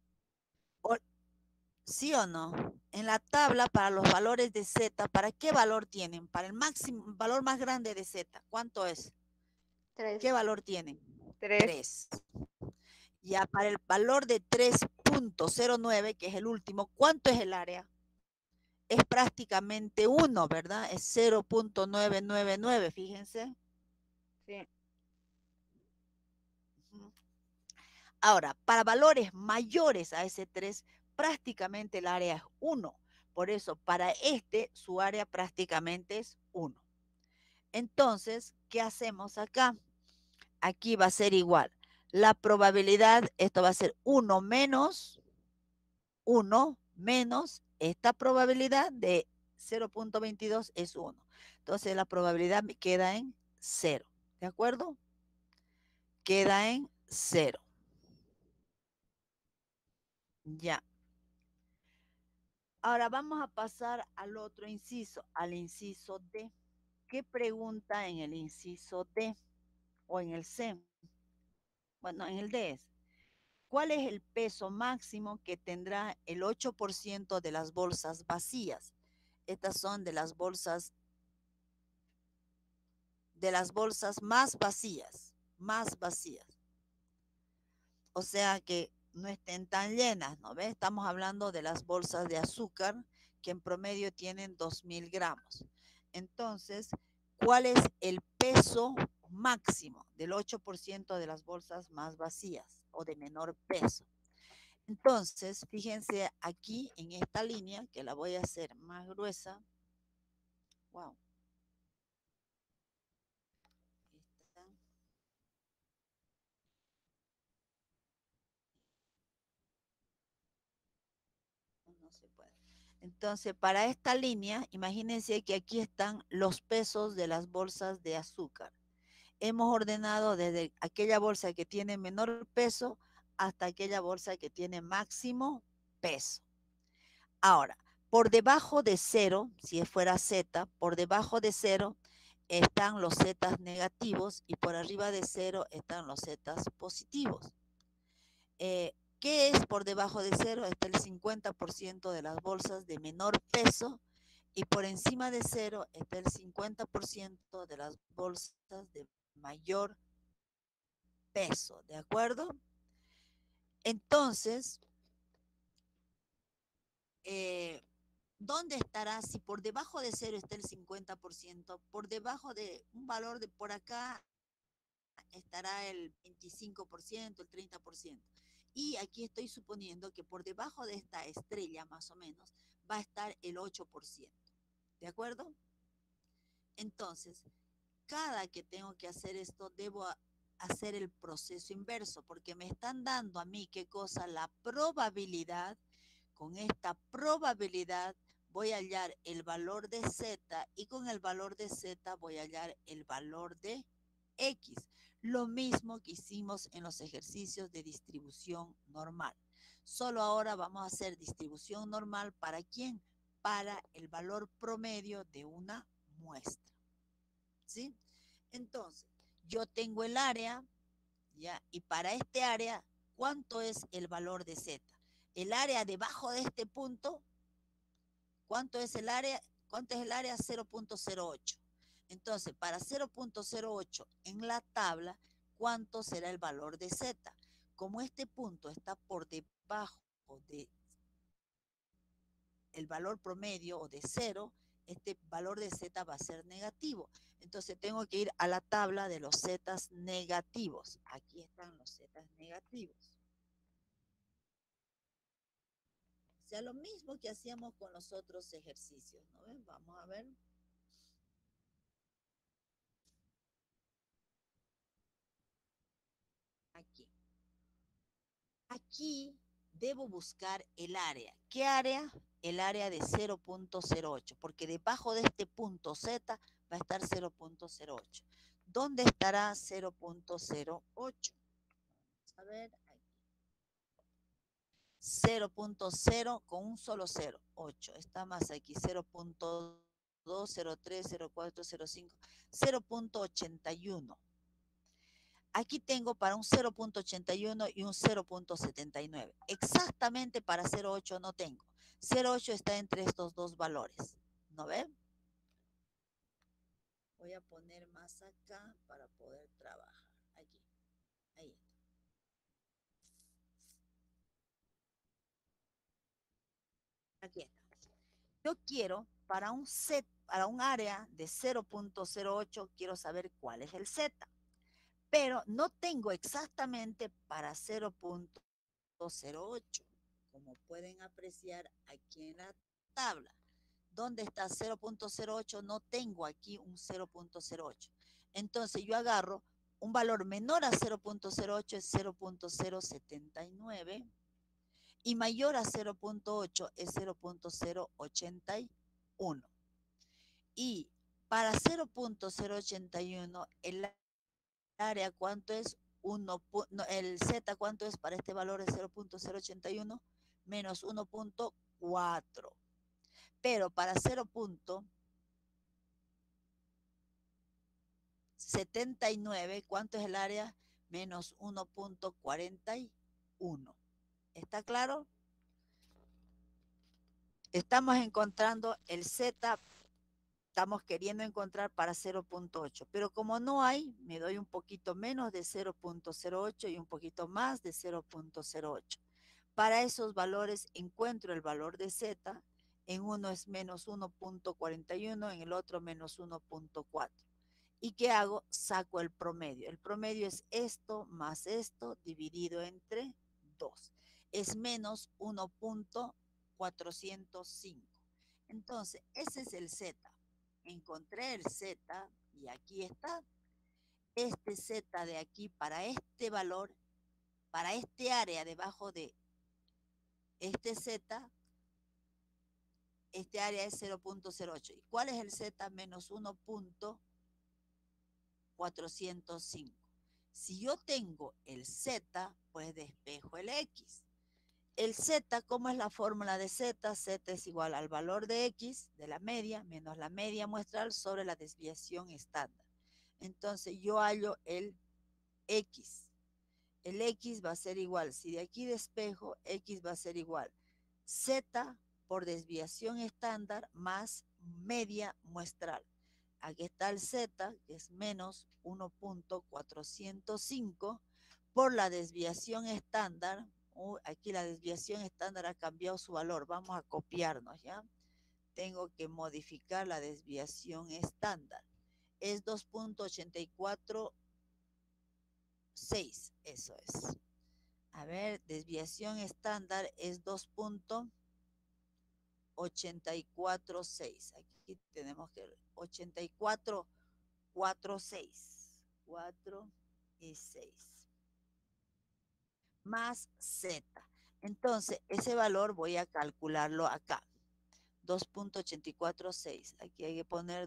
¿Sí o no? En la tabla para los valores de Z, ¿para qué valor tienen? Para el máximo, valor más grande de Z, ¿cuánto es? 3. ¿Qué valor tienen? 3. 3. Ya para el valor de 3.09, que es el último, ¿cuánto es el área? Es prácticamente 1, ¿verdad? Es 0.999, fíjense. Sí. Ahora, para valores mayores a ese 3, prácticamente el área es 1. Por eso, para este, su área prácticamente es 1. Entonces, ¿qué hacemos acá? Aquí va a ser igual. La probabilidad, esto va a ser 1 menos esta probabilidad de 0.22 es 1. Entonces, la probabilidad me queda en 0. ¿De acuerdo? Queda en 0. Ya. Ahora vamos a pasar al otro inciso, al inciso D. ¿Qué pregunta en el inciso D o en el C? Bueno, en el D es, ¿cuál es el peso máximo que tendrá el 8% de las bolsas vacías? Estas son de las bolsas más vacías, más vacías. O sea que no estén tan llenas, ¿no ves? Estamos hablando de las bolsas de azúcar que en promedio tienen 2.000 gramos. Entonces, ¿cuál es el peso máximo del 8% de las bolsas más vacías o de menor peso? Entonces, fíjense aquí en esta línea, que la voy a hacer más gruesa. Wow. Esta. No se puede. Entonces, para esta línea, imagínense que aquí están los pesos de las bolsas de azúcar. Hemos ordenado desde aquella bolsa que tiene menor peso hasta aquella bolsa que tiene máximo peso. Ahora, por debajo de 0, si fuera Z, por debajo de 0 están los Z negativos y por arriba de 0 están los Z positivos. ¿Qué ¿Qué es por debajo de cero? Está el 50% de las bolsas de menor peso y por encima de cero está el 50% de las bolsas de mayor peso, ¿de acuerdo? Entonces, ¿dónde estará? Si por debajo de cero está el 50%, por debajo de un valor de por acá estará el 25%, el 30%. Y aquí estoy suponiendo que por debajo de esta estrella, más o menos, va a estar el 8%. ¿De acuerdo? Entonces, cada que tengo que hacer esto, debo hacer el proceso inverso, porque me están dando a mí, ¿qué cosa? La probabilidad. Con esta probabilidad voy a hallar el valor de Z y con el valor de Z voy a hallar el valor de X. Lo mismo que hicimos en los ejercicios de distribución normal. Solo ahora vamos a hacer distribución normal, ¿para quién? Para el valor promedio de una muestra. ¿Sí? Entonces, yo tengo el área, ¿ya? Y para este área, ¿cuánto es el valor de Z? El área debajo de este punto, ¿cuánto es el área? ¿Cuánto es el área? 0.08. Entonces, para 0.08 en la tabla, ¿cuánto será el valor de Z? Como este punto está por debajo de el valor promedio o de 0, este valor de Z va a ser negativo. Entonces tengo que ir a la tabla de los Zetas negativos. Aquí están los Zetas negativos. O sea, lo mismo que hacíamos con los otros ejercicios, ¿no ven? Vamos a ver. Aquí. Aquí debo buscar el área. ¿Qué área? El área de 0.08, porque debajo de este punto Z va a estar 0.08. ¿Dónde estará 0.08? A ver, aquí. 0.0 con un solo 0, 8. Está más aquí, 0.2, 0.3, 0.4, 0.5, 0.81. Aquí tengo para un 0.81 y un 0.79. Exactamente para 0.8 no tengo. 0.8 está entre estos dos valores. ¿No ven? Voy a poner más acá para poder trabajar. Aquí. Ahí está. Aquí está. Yo quiero para un set, para un área de 0.08, quiero saber cuál es el Z. Pero no tengo exactamente para 0.08, como pueden apreciar aquí en la tabla. ¿Dónde está 0.08? No tengo aquí un 0.08. Entonces yo agarro un valor menor a 0.08 es 0.079 y mayor a 0.8 es 0.081. Y para 0.081 el área, ¿cuánto es? No, el Z, ¿cuánto es para este valor de 0.081? Menos 1.4. Pero para 0.79, ¿cuánto es el área? Menos 1.41. ¿Está claro? Estamos encontrando el Z, estamos queriendo encontrar para 0.8, pero como no hay, me doy un poquito menos de 0.08 y un poquito más de 0.08. Para esos valores encuentro el valor de Z, en uno es menos 1.41, en el otro menos 1.4. ¿Y qué hago? Saco el promedio. El promedio es esto más esto dividido entre 2. Es menos 1.405. Entonces, ese es el Z. Encontré el Z y aquí está. Este Z de aquí para este valor, para este área debajo de este Z, este área es 0.08. ¿Y cuál es el Z? Menos 1.405. Si yo tengo el Z, pues despejo el X. El Z, ¿cómo es la fórmula de Z? Z es igual al valor de X, de la media, menos la media muestral sobre la desviación estándar. Entonces yo hallo el X. el X va a ser igual, si de aquí despejo, X va a ser igual Z por desviación estándar más media muestral. Aquí está el Z, que es menos 1.405 por la desviación estándar. Aquí la desviación estándar ha cambiado su valor. Vamos a copiarnos, ¿ya? Tengo que modificar la desviación estándar. Es 2.846, eso es. A ver, desviación estándar es 2.846. Aquí tenemos que 8446. 4 y 6. Más Z. Entonces, ese valor voy a calcularlo acá. 2.846. Aquí hay que poner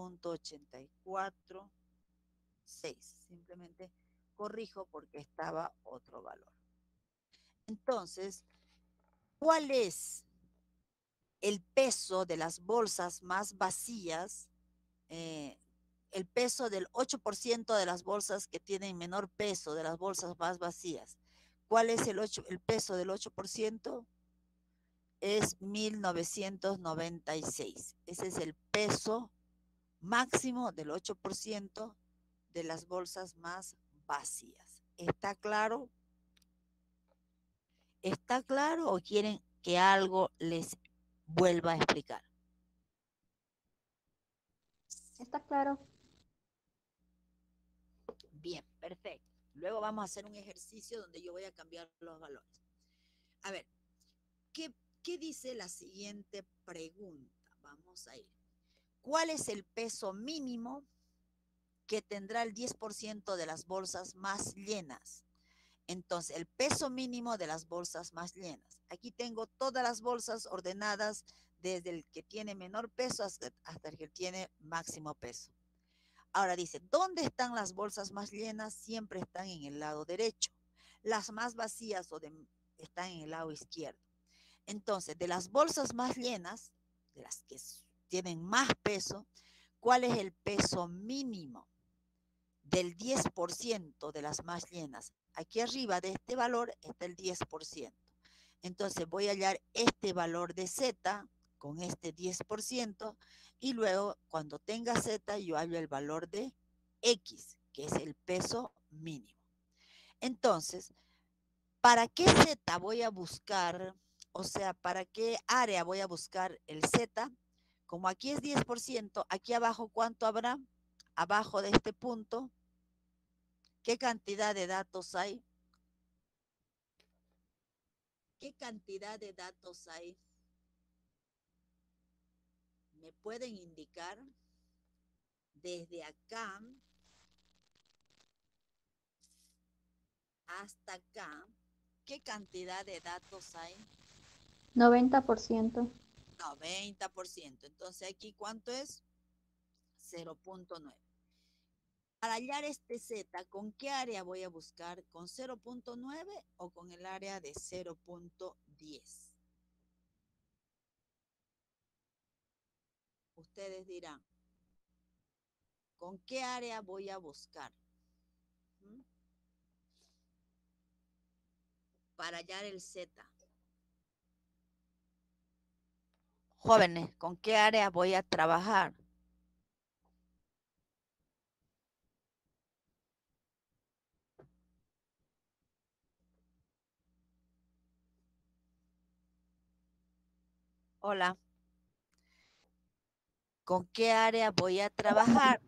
2.846. Simplemente corrijo porque estaba otro valor. Entonces, ¿cuál es el peso de las bolsas más vacías? El peso del 8% de las bolsas que tienen menor peso, de las bolsas más vacías. ¿Cuál es el peso del 8%? Es 1996. Ese es el peso máximo del 8% de las bolsas más vacías. ¿Está claro? ¿Está claro o quieren que algo les vuelva a explicar? Está claro. Bien, perfecto. Luego vamos a hacer un ejercicio donde yo voy a cambiar los valores. A ver, ¿qué dice la siguiente pregunta? Vamos a ir. ¿Cuál es el peso mínimo que tendrá el 10% de las bolsas más llenas? Entonces, el peso mínimo de las bolsas más llenas. Aquí tengo todas las bolsas ordenadas desde el que tiene menor peso hasta el que tiene máximo peso. Ahora dice, ¿dónde están las bolsas más llenas? Siempre están en el lado derecho. Las más vacías están en el lado izquierdo. Entonces, de las bolsas más llenas, de las que tienen más peso, ¿cuál es el peso mínimo del 10% de las más llenas? Aquí arriba de este valor está el 10%. Entonces voy a hallar este valor de Z con este 10% y luego cuando tenga Z yo hallo el valor de X, que es el peso mínimo. Entonces, ¿para qué Z voy a buscar? O sea, ¿para qué área voy a buscar el Z? Como aquí es 10%, aquí abajo, ¿cuánto habrá? Abajo de este punto, ¿qué cantidad de datos hay? ¿Qué cantidad de datos hay? ¿Me pueden indicar desde acá hasta acá qué cantidad de datos hay? 90%. 90%. Entonces aquí, ¿cuánto es? 0.9. Para hallar este Z, ¿con qué área voy a buscar? ¿Con 0.9 o con el área de 0.10? Ustedes dirán, ¿con qué área voy a buscar? ¿Mm? Para hallar el Z. Jóvenes, ¿con qué área voy a trabajar? Hola. ¿Con qué área voy a trabajar?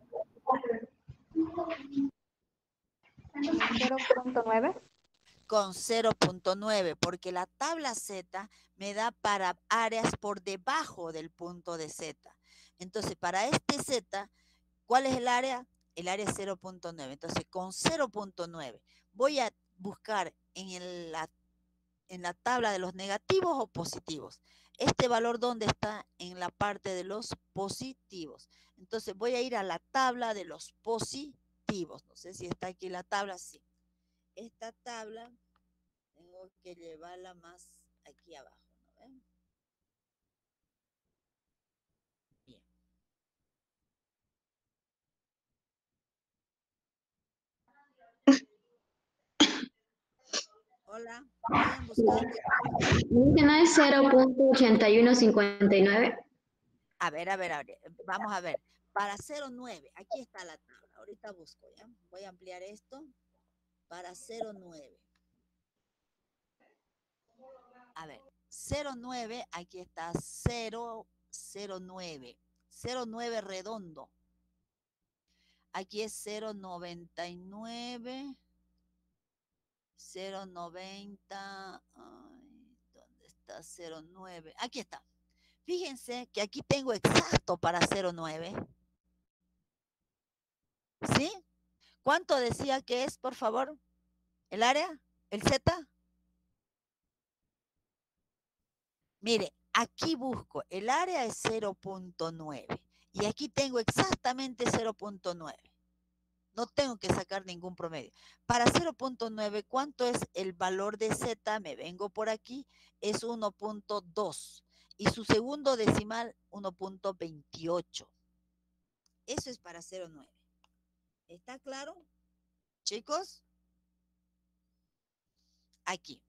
0.9. Con 0.9, porque la tabla Z me da para áreas por debajo del punto de Z. Entonces, para este Z, ¿cuál es el área? El área es 0.9. Entonces, con 0.9 voy a buscar en la tabla de los negativos o positivos. Este valor, ¿dónde está? En la parte de los positivos. Entonces, voy a ir a la tabla de los positivos. No sé si está aquí la tabla, sí. Esta tabla tengo que llevarla más aquí abajo, ¿no ven? Bien. Hola, vayan buscando. Dice, ¿no es 0.8159? A ver, vamos a ver. Para 0,9, aquí está la tabla. Ahorita busco, ¿ya? Voy a ampliar esto. Para 0,9. A ver, 0,9, aquí está 0,09. 0,9 redondo. Aquí es 0,99. 0,90. Ay, ¿dónde está 0,9? Aquí está. Fíjense que aquí tengo exacto para 0,9. ¿Sí? ¿Cuánto decía que es, por favor? ¿El área? ¿El Z? Mire, aquí busco, el área es 0.9 y aquí tengo exactamente 0.9. No tengo que sacar ningún promedio. Para 0.9, ¿cuánto es el valor de Z? Me vengo por aquí, es 1.2 y su segundo decimal 1.28. Eso es para 0.9. ¿Está claro, chicos? Aquí.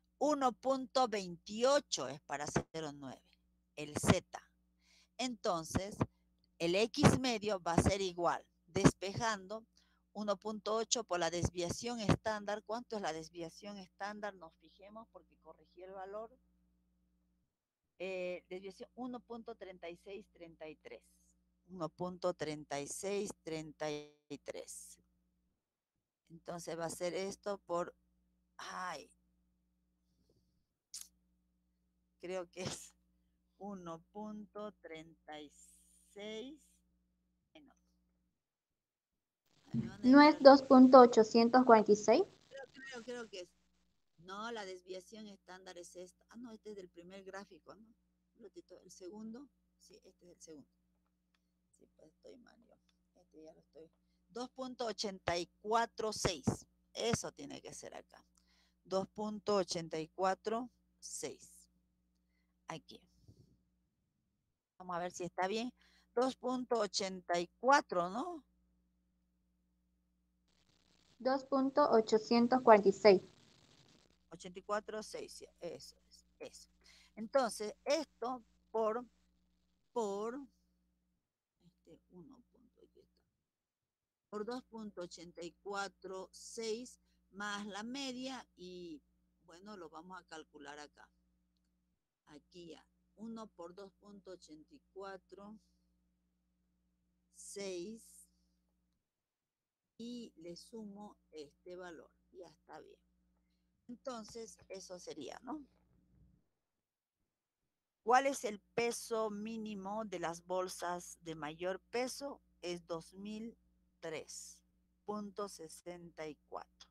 1.28 es para 0.9, el Z. Entonces, el X medio va a ser igual, despejando 1.8 por la desviación estándar. ¿Cuánto es la desviación estándar? Nos fijemos porque corregí el valor. Desviación 1.3633. 1.3633. Entonces va a ser esto por... Ay, creo que es 1.36. No. ¿No es 2.846? Creo que es. No, la desviación estándar es esta. Ah, no, este es del primer gráfico, ¿no? El segundo. Sí, este es el segundo. Sí, pues estoy mal yo. Este ya lo estoy. 2.846. Eso tiene que ser acá. 2.846. Aquí. Vamos a ver si está bien. 2.84, ¿no? 2.846. 84,6. Eso es. Eso. Entonces, esto por 1 punto, aquí está. Por 2.846 más la media y bueno, lo vamos a calcular acá. Aquí ya. 1 por 2.846 y le sumo este valor. Ya está bien. Entonces, eso sería, ¿no? ¿Cuál es el peso mínimo de las bolsas de mayor peso? Es 2003.64.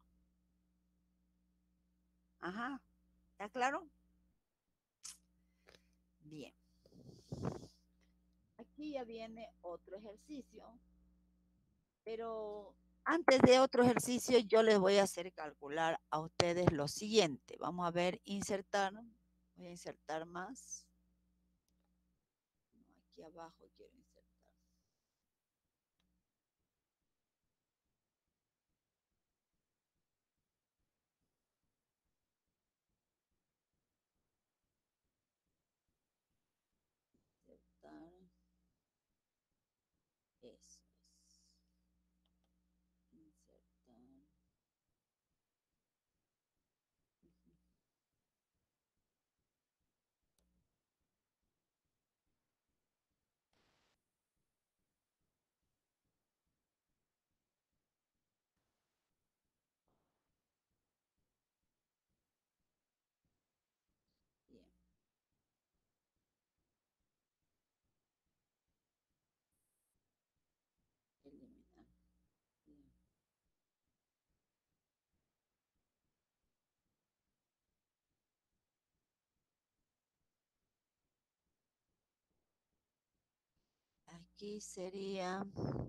Ajá, ¿está claro? Bien. Aquí ya viene otro ejercicio, pero antes de otro ejercicio yo les voy a hacer calcular a ustedes lo siguiente. Vamos a ver, insertar. Voy a insertar más. No, aquí abajo quiero insertar. Insertar. Eso es. Insertar. Bien. Eliminar. Bien. Aquí sería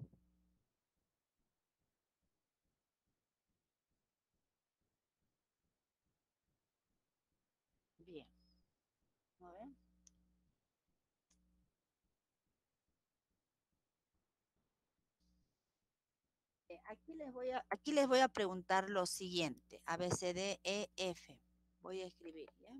bien. A ver. Aquí les voy a preguntar lo siguiente. A, B, C, D, E, F. Voy a escribir, ¿ya?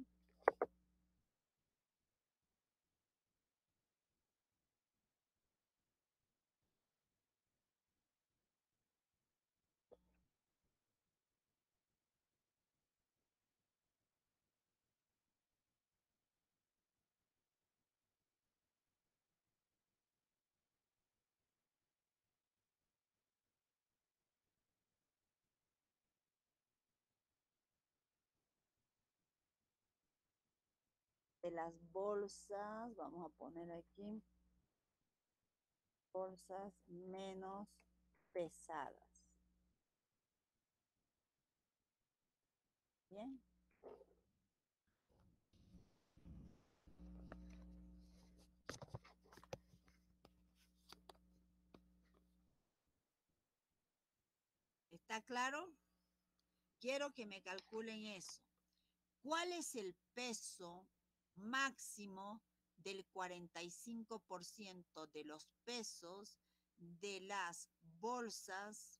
De las bolsas, vamos a poner aquí, bolsas menos pesadas. Bien. ¿Está claro? Quiero que me calculen eso. ¿Cuál es el peso máximo del 45% de los pesos de las bolsas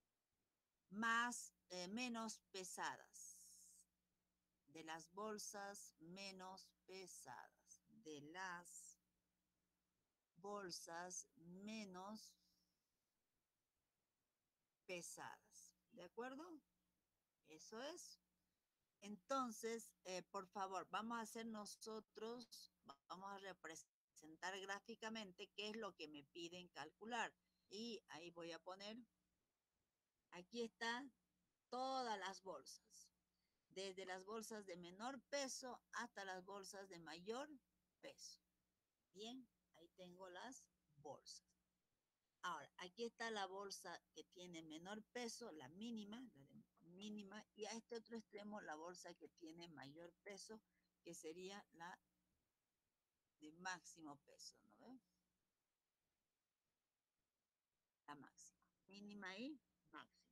menos pesadas? De las bolsas menos pesadas. De las bolsas menos pesadas. ¿De acuerdo? Eso es. Entonces, por favor, vamos a hacer nosotros, vamos a representar gráficamente qué es lo que me piden calcular. Y ahí voy a poner, aquí están todas las bolsas, desde las bolsas de menor peso hasta las bolsas de mayor peso. Bien, ahí tengo las bolsas. Ahora, aquí está la bolsa que tiene menor peso, la mínima, y a este otro extremo la bolsa que tiene mayor peso, que sería la de máximo peso, ¿no ven? La máxima, mínima y máxima.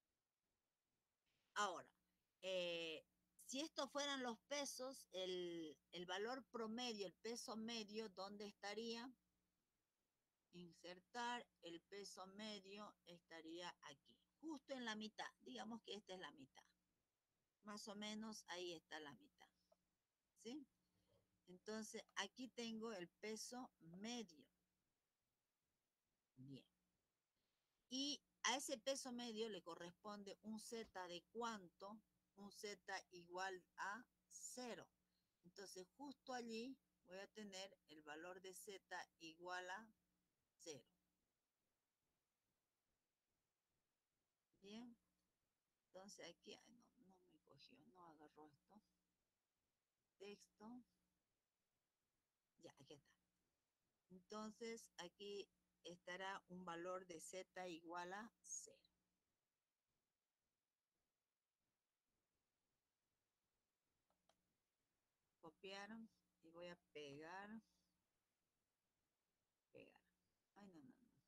Ahora, si estos fueran los pesos, el valor promedio, el peso medio, ¿dónde estaría? Insertar, el peso medio estaría aquí, justo en la mitad. Digamos que esta es la mitad. Más o menos ahí está la mitad. ¿Sí? Entonces, aquí tengo el peso medio. Bien. Y a ese peso medio le corresponde un Z de ¿cuánto? Un Z igual a 0. Entonces, justo allí voy a tener el valor de Z igual a 0. Bien. Entonces aquí, no me cogió, no agarró esto. Texto. Ya, aquí está. Entonces aquí estará un valor de Z igual a 0. Copiar y voy a pegar. Pegar. Ay, no, no, no.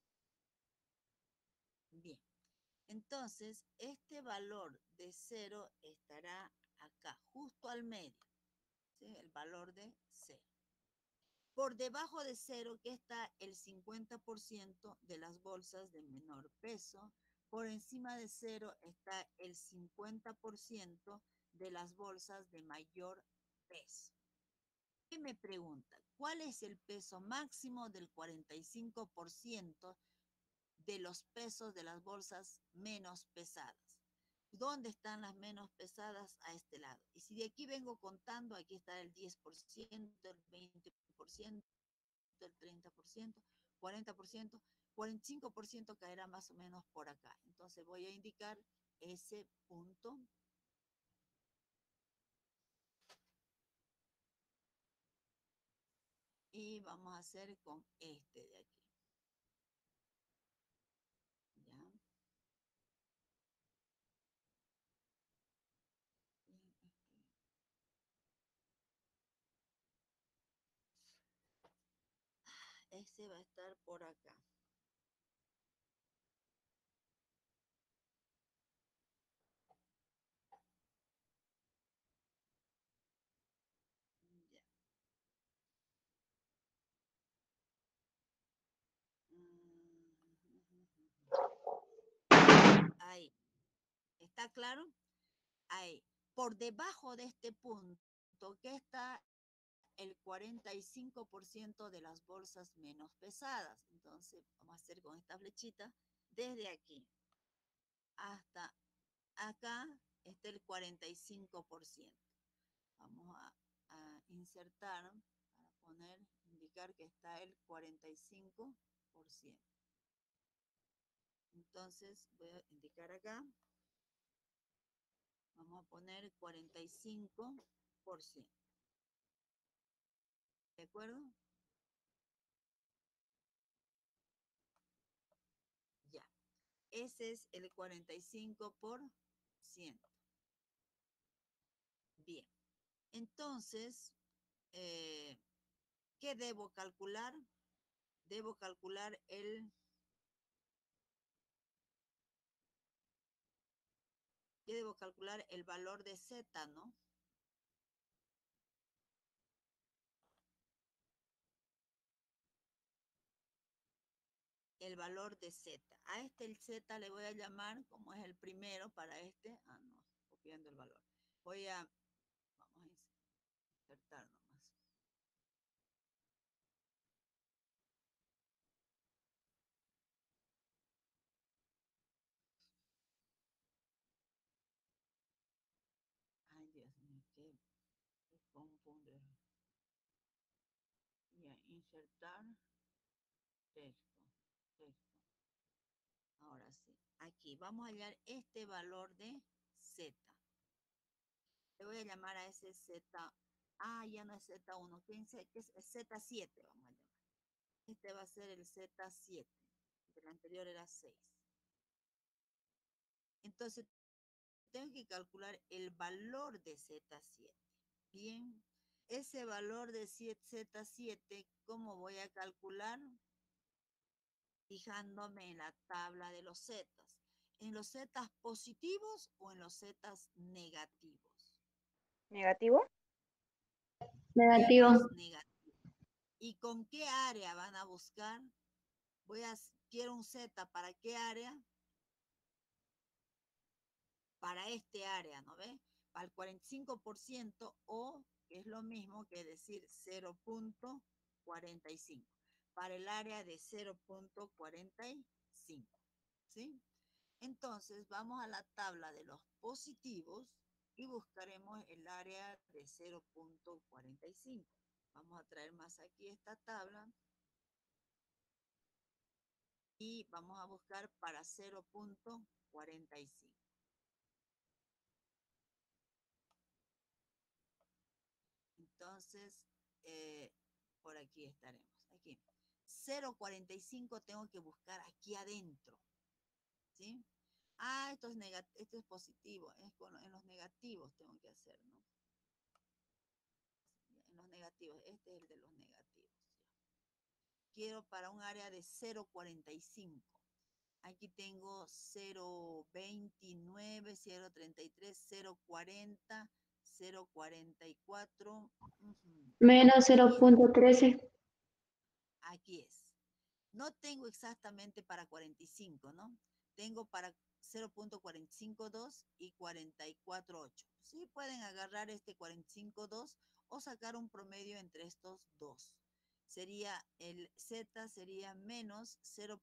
Bien. Entonces, este valor de 0 estará acá, justo al medio. ¿Sí? El valor de 0. Por debajo de 0, que está el 50% de las bolsas de menor peso. Por encima de 0 está el 50% de las bolsas de mayor peso. ¿Qué me pregunta? ¿Cuál es el peso máximo del 45% de los pesos de las bolsas menos pesadas? ¿Dónde están las menos pesadas? A este lado. Y si de aquí vengo contando, aquí está el 10%, el 20%, el 30%, 40%, 45% caerá más o menos por acá. Entonces voy a indicar ese punto. Y vamos a hacer con este de aquí. ¿Ya? Ese va a estar por acá. Ya. ¿Está claro? Ahí. Por debajo de este punto, que está el 45% de las bolsas menos pesadas. Entonces, vamos a hacer con esta flechita, desde aquí hasta acá está el 45%. Vamos a insertar para indicar que está el 45%. Entonces, voy a indicar acá. Vamos a poner 45%. ¿De acuerdo? Ya. Ese es el 45%. Bien. Entonces, ¿qué debo calcular? Debo calcular el valor de Z, ¿no? El valor de Z. A este el Z le voy a llamar, como es el primero para este, no, copiando el valor. Vamos a insertar nomás. Ay, Dios mío, qué confunde. Ya, insertar texto. Ahora sí, aquí vamos a hallar este valor de Z. Le voy a llamar a ese Z. Ya no es Z1, ¿qué es Z7? Vamos a llamar. Este va a ser el Z7. El anterior era 6. Entonces, tengo que calcular el valor de Z7. Bien, ese valor de Z7, ¿cómo voy a calcular? Fijándome en la tabla de los zetas. ¿En los zetas positivos o en los zetas negativos? ¿Negativo? Negativo. En los negativos. ¿Y con qué área van a buscar? Quiero un Z, ¿para qué área? Para este área, ¿no ve? Para el 45% o, que es lo mismo que decir 0.45. Para el área de 0.45, ¿sí? Entonces, vamos a la tabla de los positivos y buscaremos el área de 0.45. Vamos a traer más aquí esta tabla y vamos a buscar para 0.45. Entonces, por aquí estaremos. Aquí. 0.45 tengo que buscar aquí adentro. ¿Sí? Esto es positivo. En los negativos tengo que hacer, ¿no? En los negativos. Este es el de los negativos. Quiero para un área de 0.45. Aquí tengo 0.29, 0.33, 0.40, 0.44. Menos 0.13. Aquí es. No tengo exactamente para 45, ¿no? Tengo para 0.452 y 44.8. Sí, pueden agarrar este 45.2 o sacar un promedio entre estos dos. El Z sería menos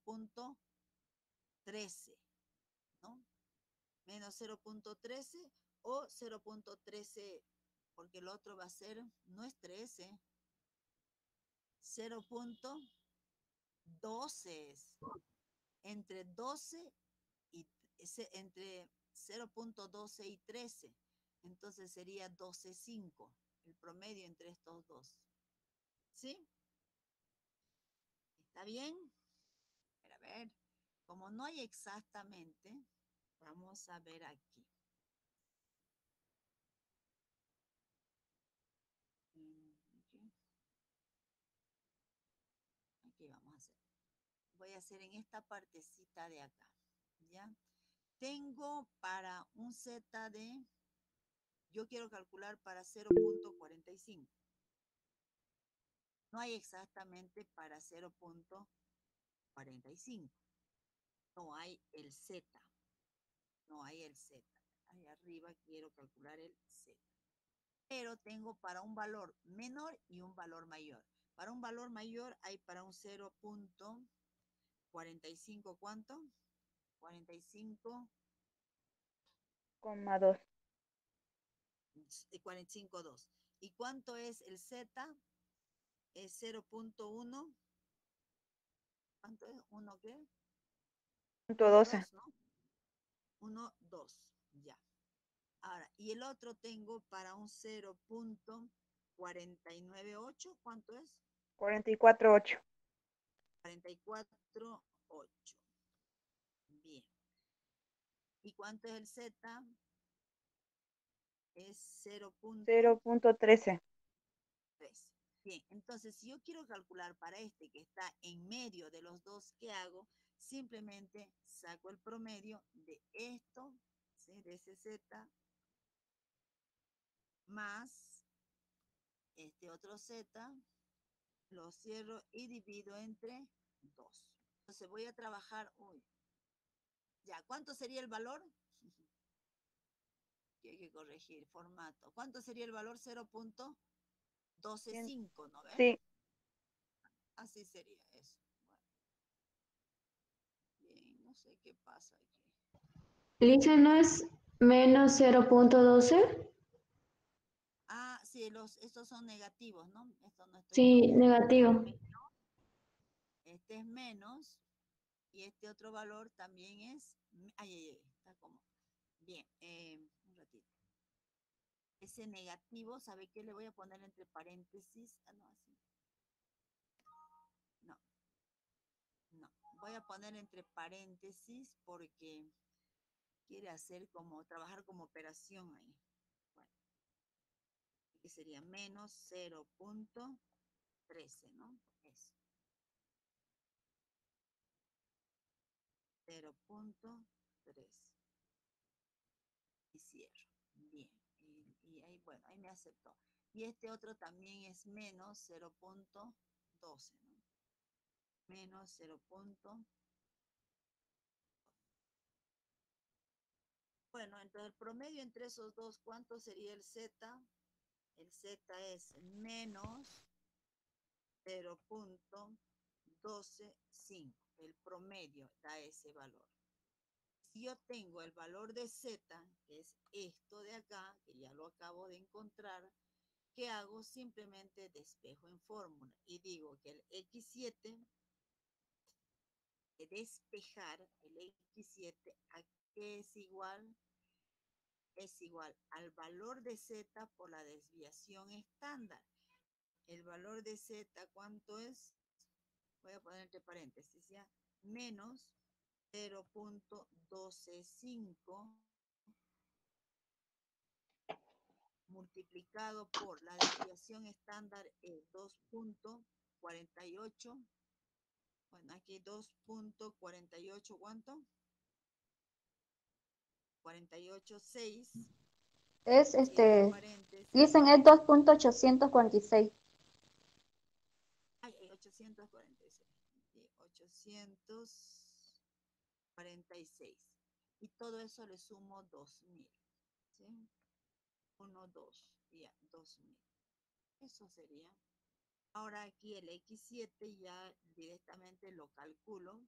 0.13, ¿no? Menos 0.13 o 0.13, porque el otro va a ser, no es 13, 0.12 es. Entre 12 y entre 0.12 y 13. Entonces sería 12.5, el promedio entre estos dos. ¿Sí? ¿Está bien? A ver, como no hay exactamente, vamos a ver aquí. Aquí vamos a hacer. Voy a hacer en esta partecita de acá. ¿Ya? Tengo para un Z yo quiero calcular para 0.45. No hay exactamente para 0.45. No hay el Z. No hay el Z. ahí arriba quiero calcular el Z. Pero tengo para un valor menor y un valor mayor. Para un valor mayor hay para un 0.45, ¿cuánto? 45. 2. 45.2. ¿Y cuánto es el Z? Es 0.1. ¿Cuánto es? ¿1 qué? 12. 2, ¿no? 1, 2, ya. Ahora, y el otro tengo para un 0.498, ¿cuánto es? 44.8. 44.8. Bien. ¿Y cuánto es el Z? Es 0.13. 0.3. Bien, entonces si yo quiero calcular para este que está en medio de los dos, ¿qué hago? Simplemente saco el promedio de esto, ¿sí? De ese Z, más este otro Z, lo cierro y divido entre 2. Entonces voy a trabajar, ya, ¿cuánto sería el valor? Que hay que corregir, formato. ¿Cuánto sería el valor? 0.125, ¿no ves? Sí. Así sería eso. Bueno. Bien, no sé qué pasa aquí. Lisa, ¿no es menos 0.12? Ah, sí, estos son negativos, ¿no? Esto no estoy Sí, cambiando. negativo. Este es menos y este otro valor también es, está como, bien, un ratito. Ese negativo, ¿sabe qué le voy a poner entre paréntesis? Ah, no, así. No, voy a poner entre paréntesis porque quiere hacer como, trabajar como operación ahí. Bueno, que sería menos 0.13, ¿no? Eso. 0.13. Y cierro. Bien. Y ahí, bueno, ahí me aceptó. Y este otro también es menos 0.12, ¿no? Menos 0.12. Bueno, entonces el promedio entre esos dos, ¿cuánto sería el Z? El Z es menos 0.125. El promedio da ese valor. Si yo tengo el valor de Z, que es esto de acá, que ya lo acabo de encontrar, ¿qué hago? Simplemente despejo en fórmula y digo que el X7, de despejar el X7, ¿a qué es igual? Es igual al valor de Z por la desviación estándar. El valor de Z, ¿cuánto es? Voy a poner entre paréntesis, ¿ya? Menos 0.125 multiplicado por la desviación estándar es 2.48. Bueno, aquí 2.48, ¿cuánto? 48.6. Es Cierro paréntesis. dicen es 2.846. Ay, 846. 846. Y todo eso le sumo 2.000. ¿Sí? 1, 2, ya, 2.000. Eso sería. Ahora aquí el X7 ya directamente lo calculo.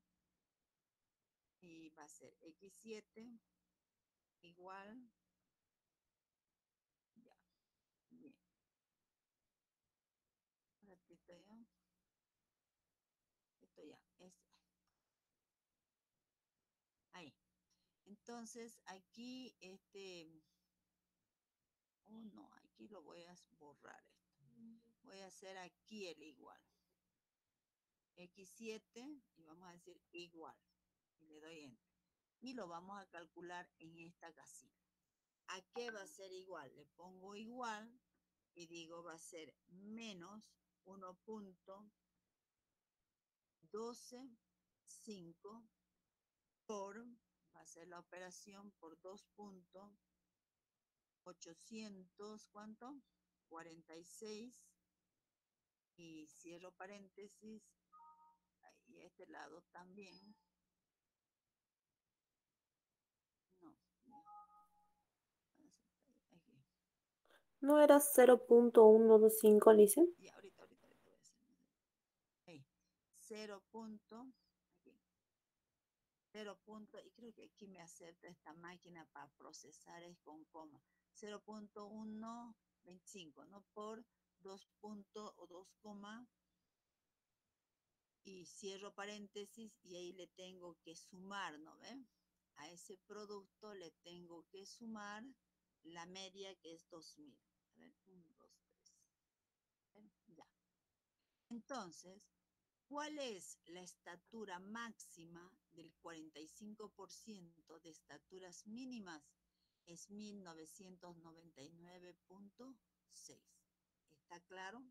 Y va a ser X7 igual. Ya, bien. Un ratito ya. Esto ya es. Ahí. Entonces aquí oh no, aquí lo voy a borrar esto. Voy a hacer aquí el igual. X7 y vamos a decir igual. Y le doy enter. Y lo vamos a calcular en esta casilla. ¿A qué va a ser igual? Le pongo igual y digo va a ser menos 1.125 por, va a ser la operación por 2.800, ¿cuánto? 46 y cierro paréntesis y este lado también. No. ¿No era 0.125, Alicia? Y ahorita voy a hacer. Ahí. 0 punto, aquí. 0 punto, y creo que aquí me acepta esta máquina para procesar es con coma. 0.125, ¿no? Por 2 punto o 2 coma y cierro paréntesis y ahí le tengo que sumar, ¿no ve? A ese producto le tengo que sumar la media que es 2000. A ver, 1, 2, 3. Ya. Entonces, ¿cuál es la estatura máxima del 45% de estaturas mínimas? Es 1999.6. ¿Está claro?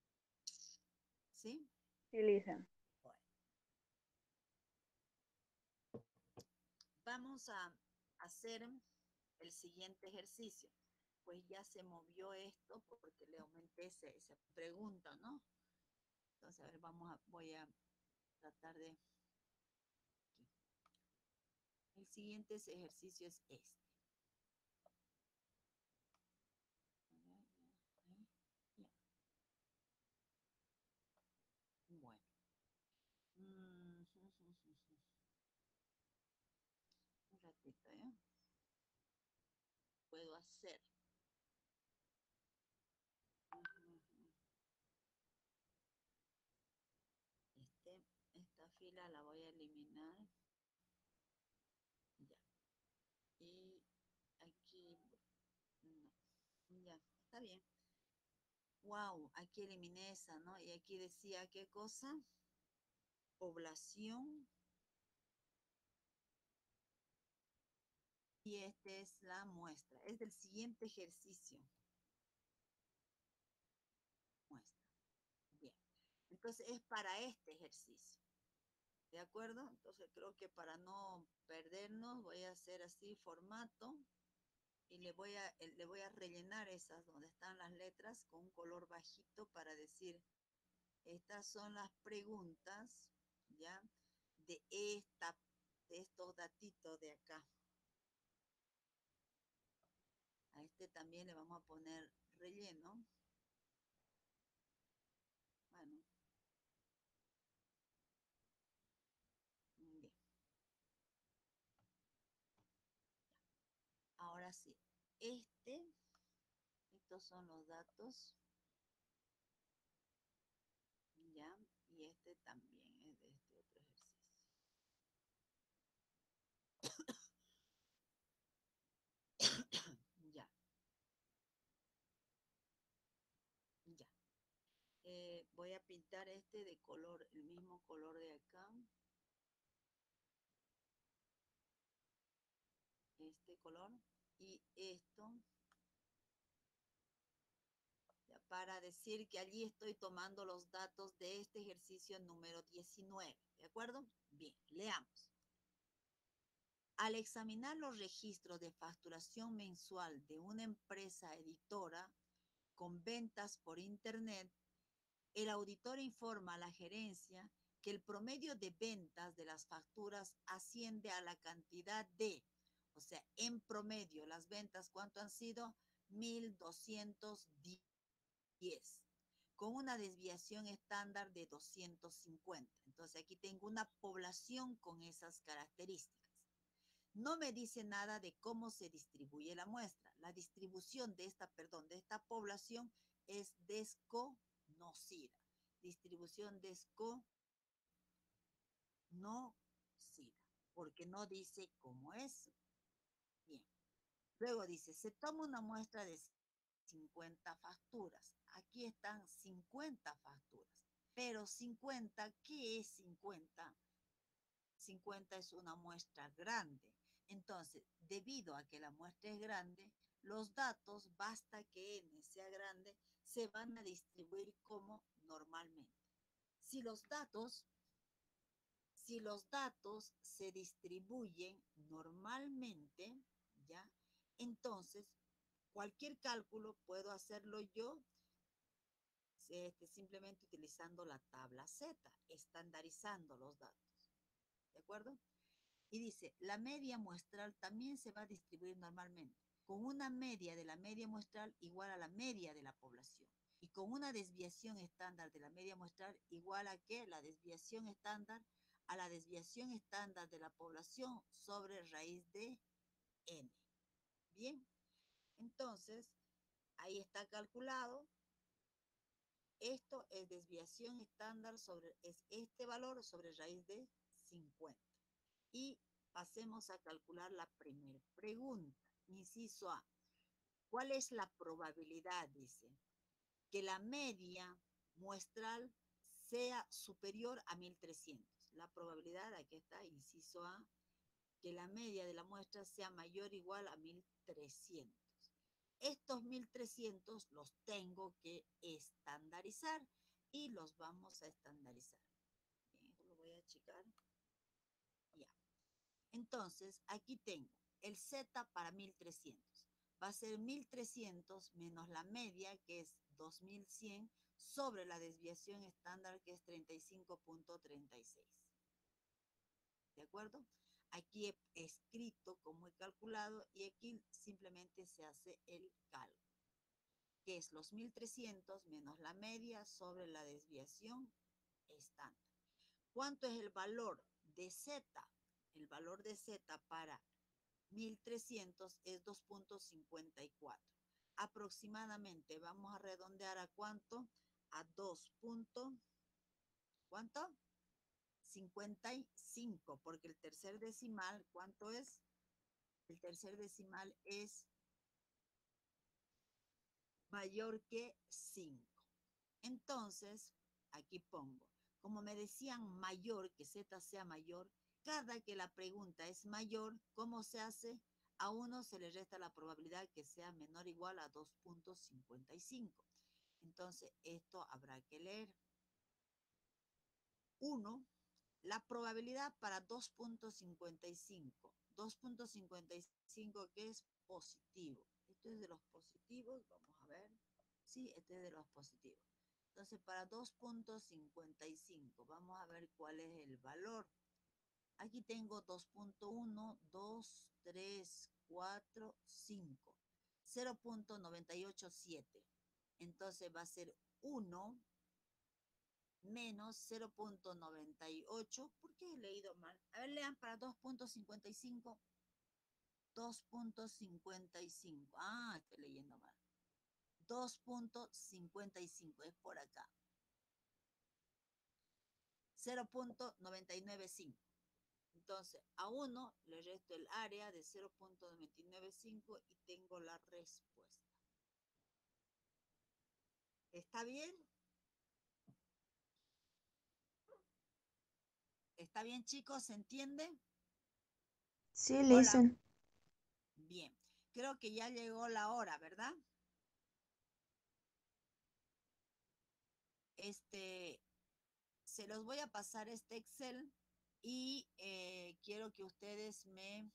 ¿Sí? Sí, Lisa. Bueno, vamos a hacer el siguiente ejercicio. Pues ya se movió esto porque le aumenté esa pregunta, ¿no? Entonces, a ver, voy a tratar de... Aquí. El siguiente ejercicio es este. Ya. Bueno. Un ratito, ¿eh? Puedo hacer. Esta fila la voy a eliminar. Ya. Y aquí, no. Ya, está bien. Wow, aquí eliminé esa, ¿no? Y aquí decía, ¿qué cosa? Población. Y esta es la muestra. Es del siguiente ejercicio. Muestra. Bien. Entonces es para este ejercicio. ¿De acuerdo? Entonces creo que para no perdernos voy a hacer así formato y le voy a rellenar esas donde están las letras con un color bajito para decir, estas son las preguntas, ¿ya? De estos datitos de acá. A este también le vamos a poner relleno. Bueno. Bien. Ahora sí. Estos son los datos. ¿Ya? Y este también es de este otro ejercicio. Ya. Ya. Voy a pintar este de color, el mismo color de acá. Este color. Y esto. Ya, para decir que allí estoy tomando los datos de este ejercicio número 19. ¿De acuerdo? Bien, leamos. Al examinar los registros de facturación mensual de una empresa editora con ventas por Internet, el auditor informa a la gerencia que el promedio de ventas de las facturas asciende a la cantidad de, o sea, en promedio, las ventas, ¿cuánto han sido? 1.210, con una desviación estándar de 250. Entonces aquí tengo una población con esas características. No me dice nada de cómo se distribuye la muestra. La distribución de esta población es desconocida. Distribución desconocida, porque no dice cómo es. Bien. Luego dice, se toma una muestra de 50 facturas. Aquí están 50 facturas. Pero 50, ¿qué es 50? 50 es una muestra grande. Entonces, debido a que la muestra es grande, los datos, basta que n sea grande, se van a distribuir como normalmente. Si los datos se distribuyen normalmente, ¿ya? Entonces, cualquier cálculo puedo hacerlo yo simplemente utilizando la tabla Z, estandarizando los datos. ¿De acuerdo? Y dice, la media muestral también se va a distribuir normalmente. con una media de la media muestral igual a la media de la población. Y con una desviación estándar de la media muestral igual a ¿qué? La desviación estándar a la desviación estándar de la población sobre raíz de n. Bien, entonces, ahí está calculado. Esto es desviación estándar sobre, es este valor sobre raíz de 50. Y pasemos a calcular la primera pregunta. Inciso A. ¿Cuál es la probabilidad, dice, que la media muestral sea superior a 1300? La probabilidad, aquí está, inciso A, que la media de la muestra sea mayor o igual a 1300. Estos 1300 los tengo que estandarizar y los vamos a estandarizar. Bien, lo voy a achicar. Ya. Entonces, aquí tengo el Z para 1300. Va a ser 1300 menos la media, que es 2100, sobre la desviación estándar, que es 35.36. ¿De acuerdo? Aquí he escrito como he calculado y aquí simplemente se hace el cálculo, que es los 1300 menos la media sobre la desviación estándar. ¿Cuánto es el valor de Z? El valor de Z para 1300 es 2.54. Aproximadamente vamos a redondear a ¿cuánto? A 2. ¿Cuánto? 55, porque el tercer decimal, ¿cuánto es? El tercer decimal es mayor que 5. Entonces, aquí pongo, como me decían mayor, que Z sea mayor, cada que la pregunta es mayor, ¿cómo se hace? A 1 se le resta la probabilidad que sea menor o igual a 2.55. Entonces, esto habrá que leer. 1. La probabilidad para 2.55. 2.55 que es positivo. Esto es de los positivos, vamos a ver. Sí, este es de los positivos. Entonces, para 2.55, vamos a ver cuál es el valor. Aquí tengo 2.1, 2, 3, 4, 5. 0.987. Entonces va a ser 1 menos 0.98. ¿Por qué he leído mal? A ver, lean para 2.55. 2.55. Ah, estoy leyendo mal. 2.55 es por acá. 0.995. Entonces, a 1 le resto el área de 0.995 y tengo la respuesta. ¿Está bien? ¿Está bien, chicos? ¿Se entiende? Sí, Hola. listen. Bien. Creo que ya llegó la hora, ¿verdad? Se los voy a pasar este Excel y quiero que ustedes me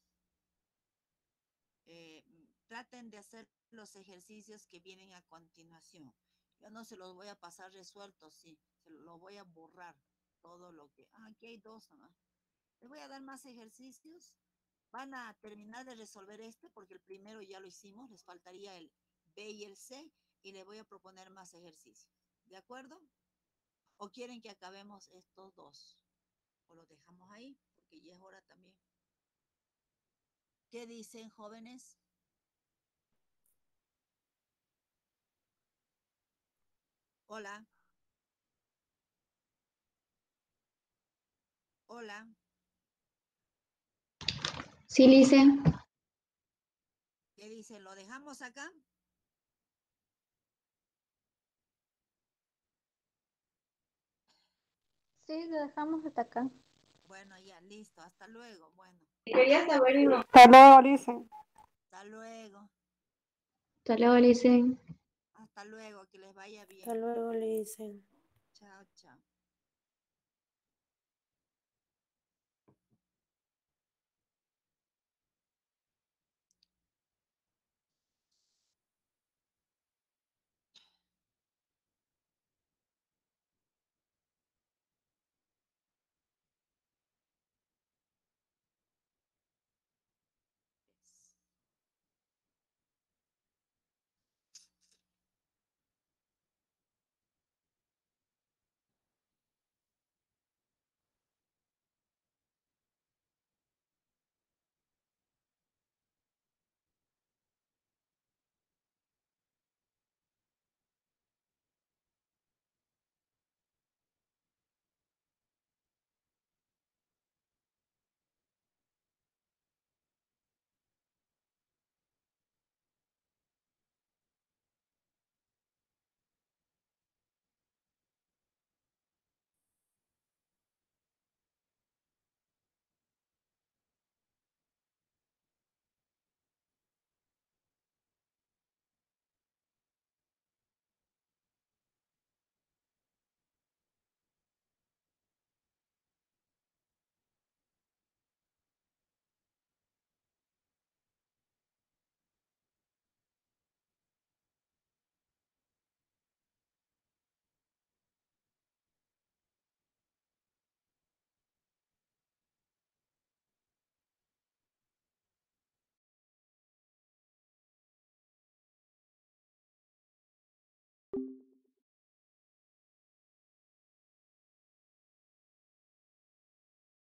traten de hacer los ejercicios que vienen a continuación. Yo no se los voy a pasar resueltos, sí, se los voy a borrar todo lo que... aquí hay 2 nomás. Les voy a dar más ejercicios. Van a terminar de resolver porque el primero ya lo hicimos, les faltaría el B y el C y les voy a proponer más ejercicios. ¿De acuerdo? ¿O quieren que acabemos estos 2? ¿O los dejamos ahí? Porque ya es hora también. ¿Qué dicen, jóvenes? Hola. Hola. Sí, listen. ¿Qué dicen? ¿Lo dejamos acá? Sí, lo dejamos hasta acá. Bueno, ya, listo. Hasta luego. Bueno, Quería saber y no. Hasta luego, dicen. hasta luego. Hasta luego, listen. Hasta luego. Que les vaya bien. Hasta luego, le dicen.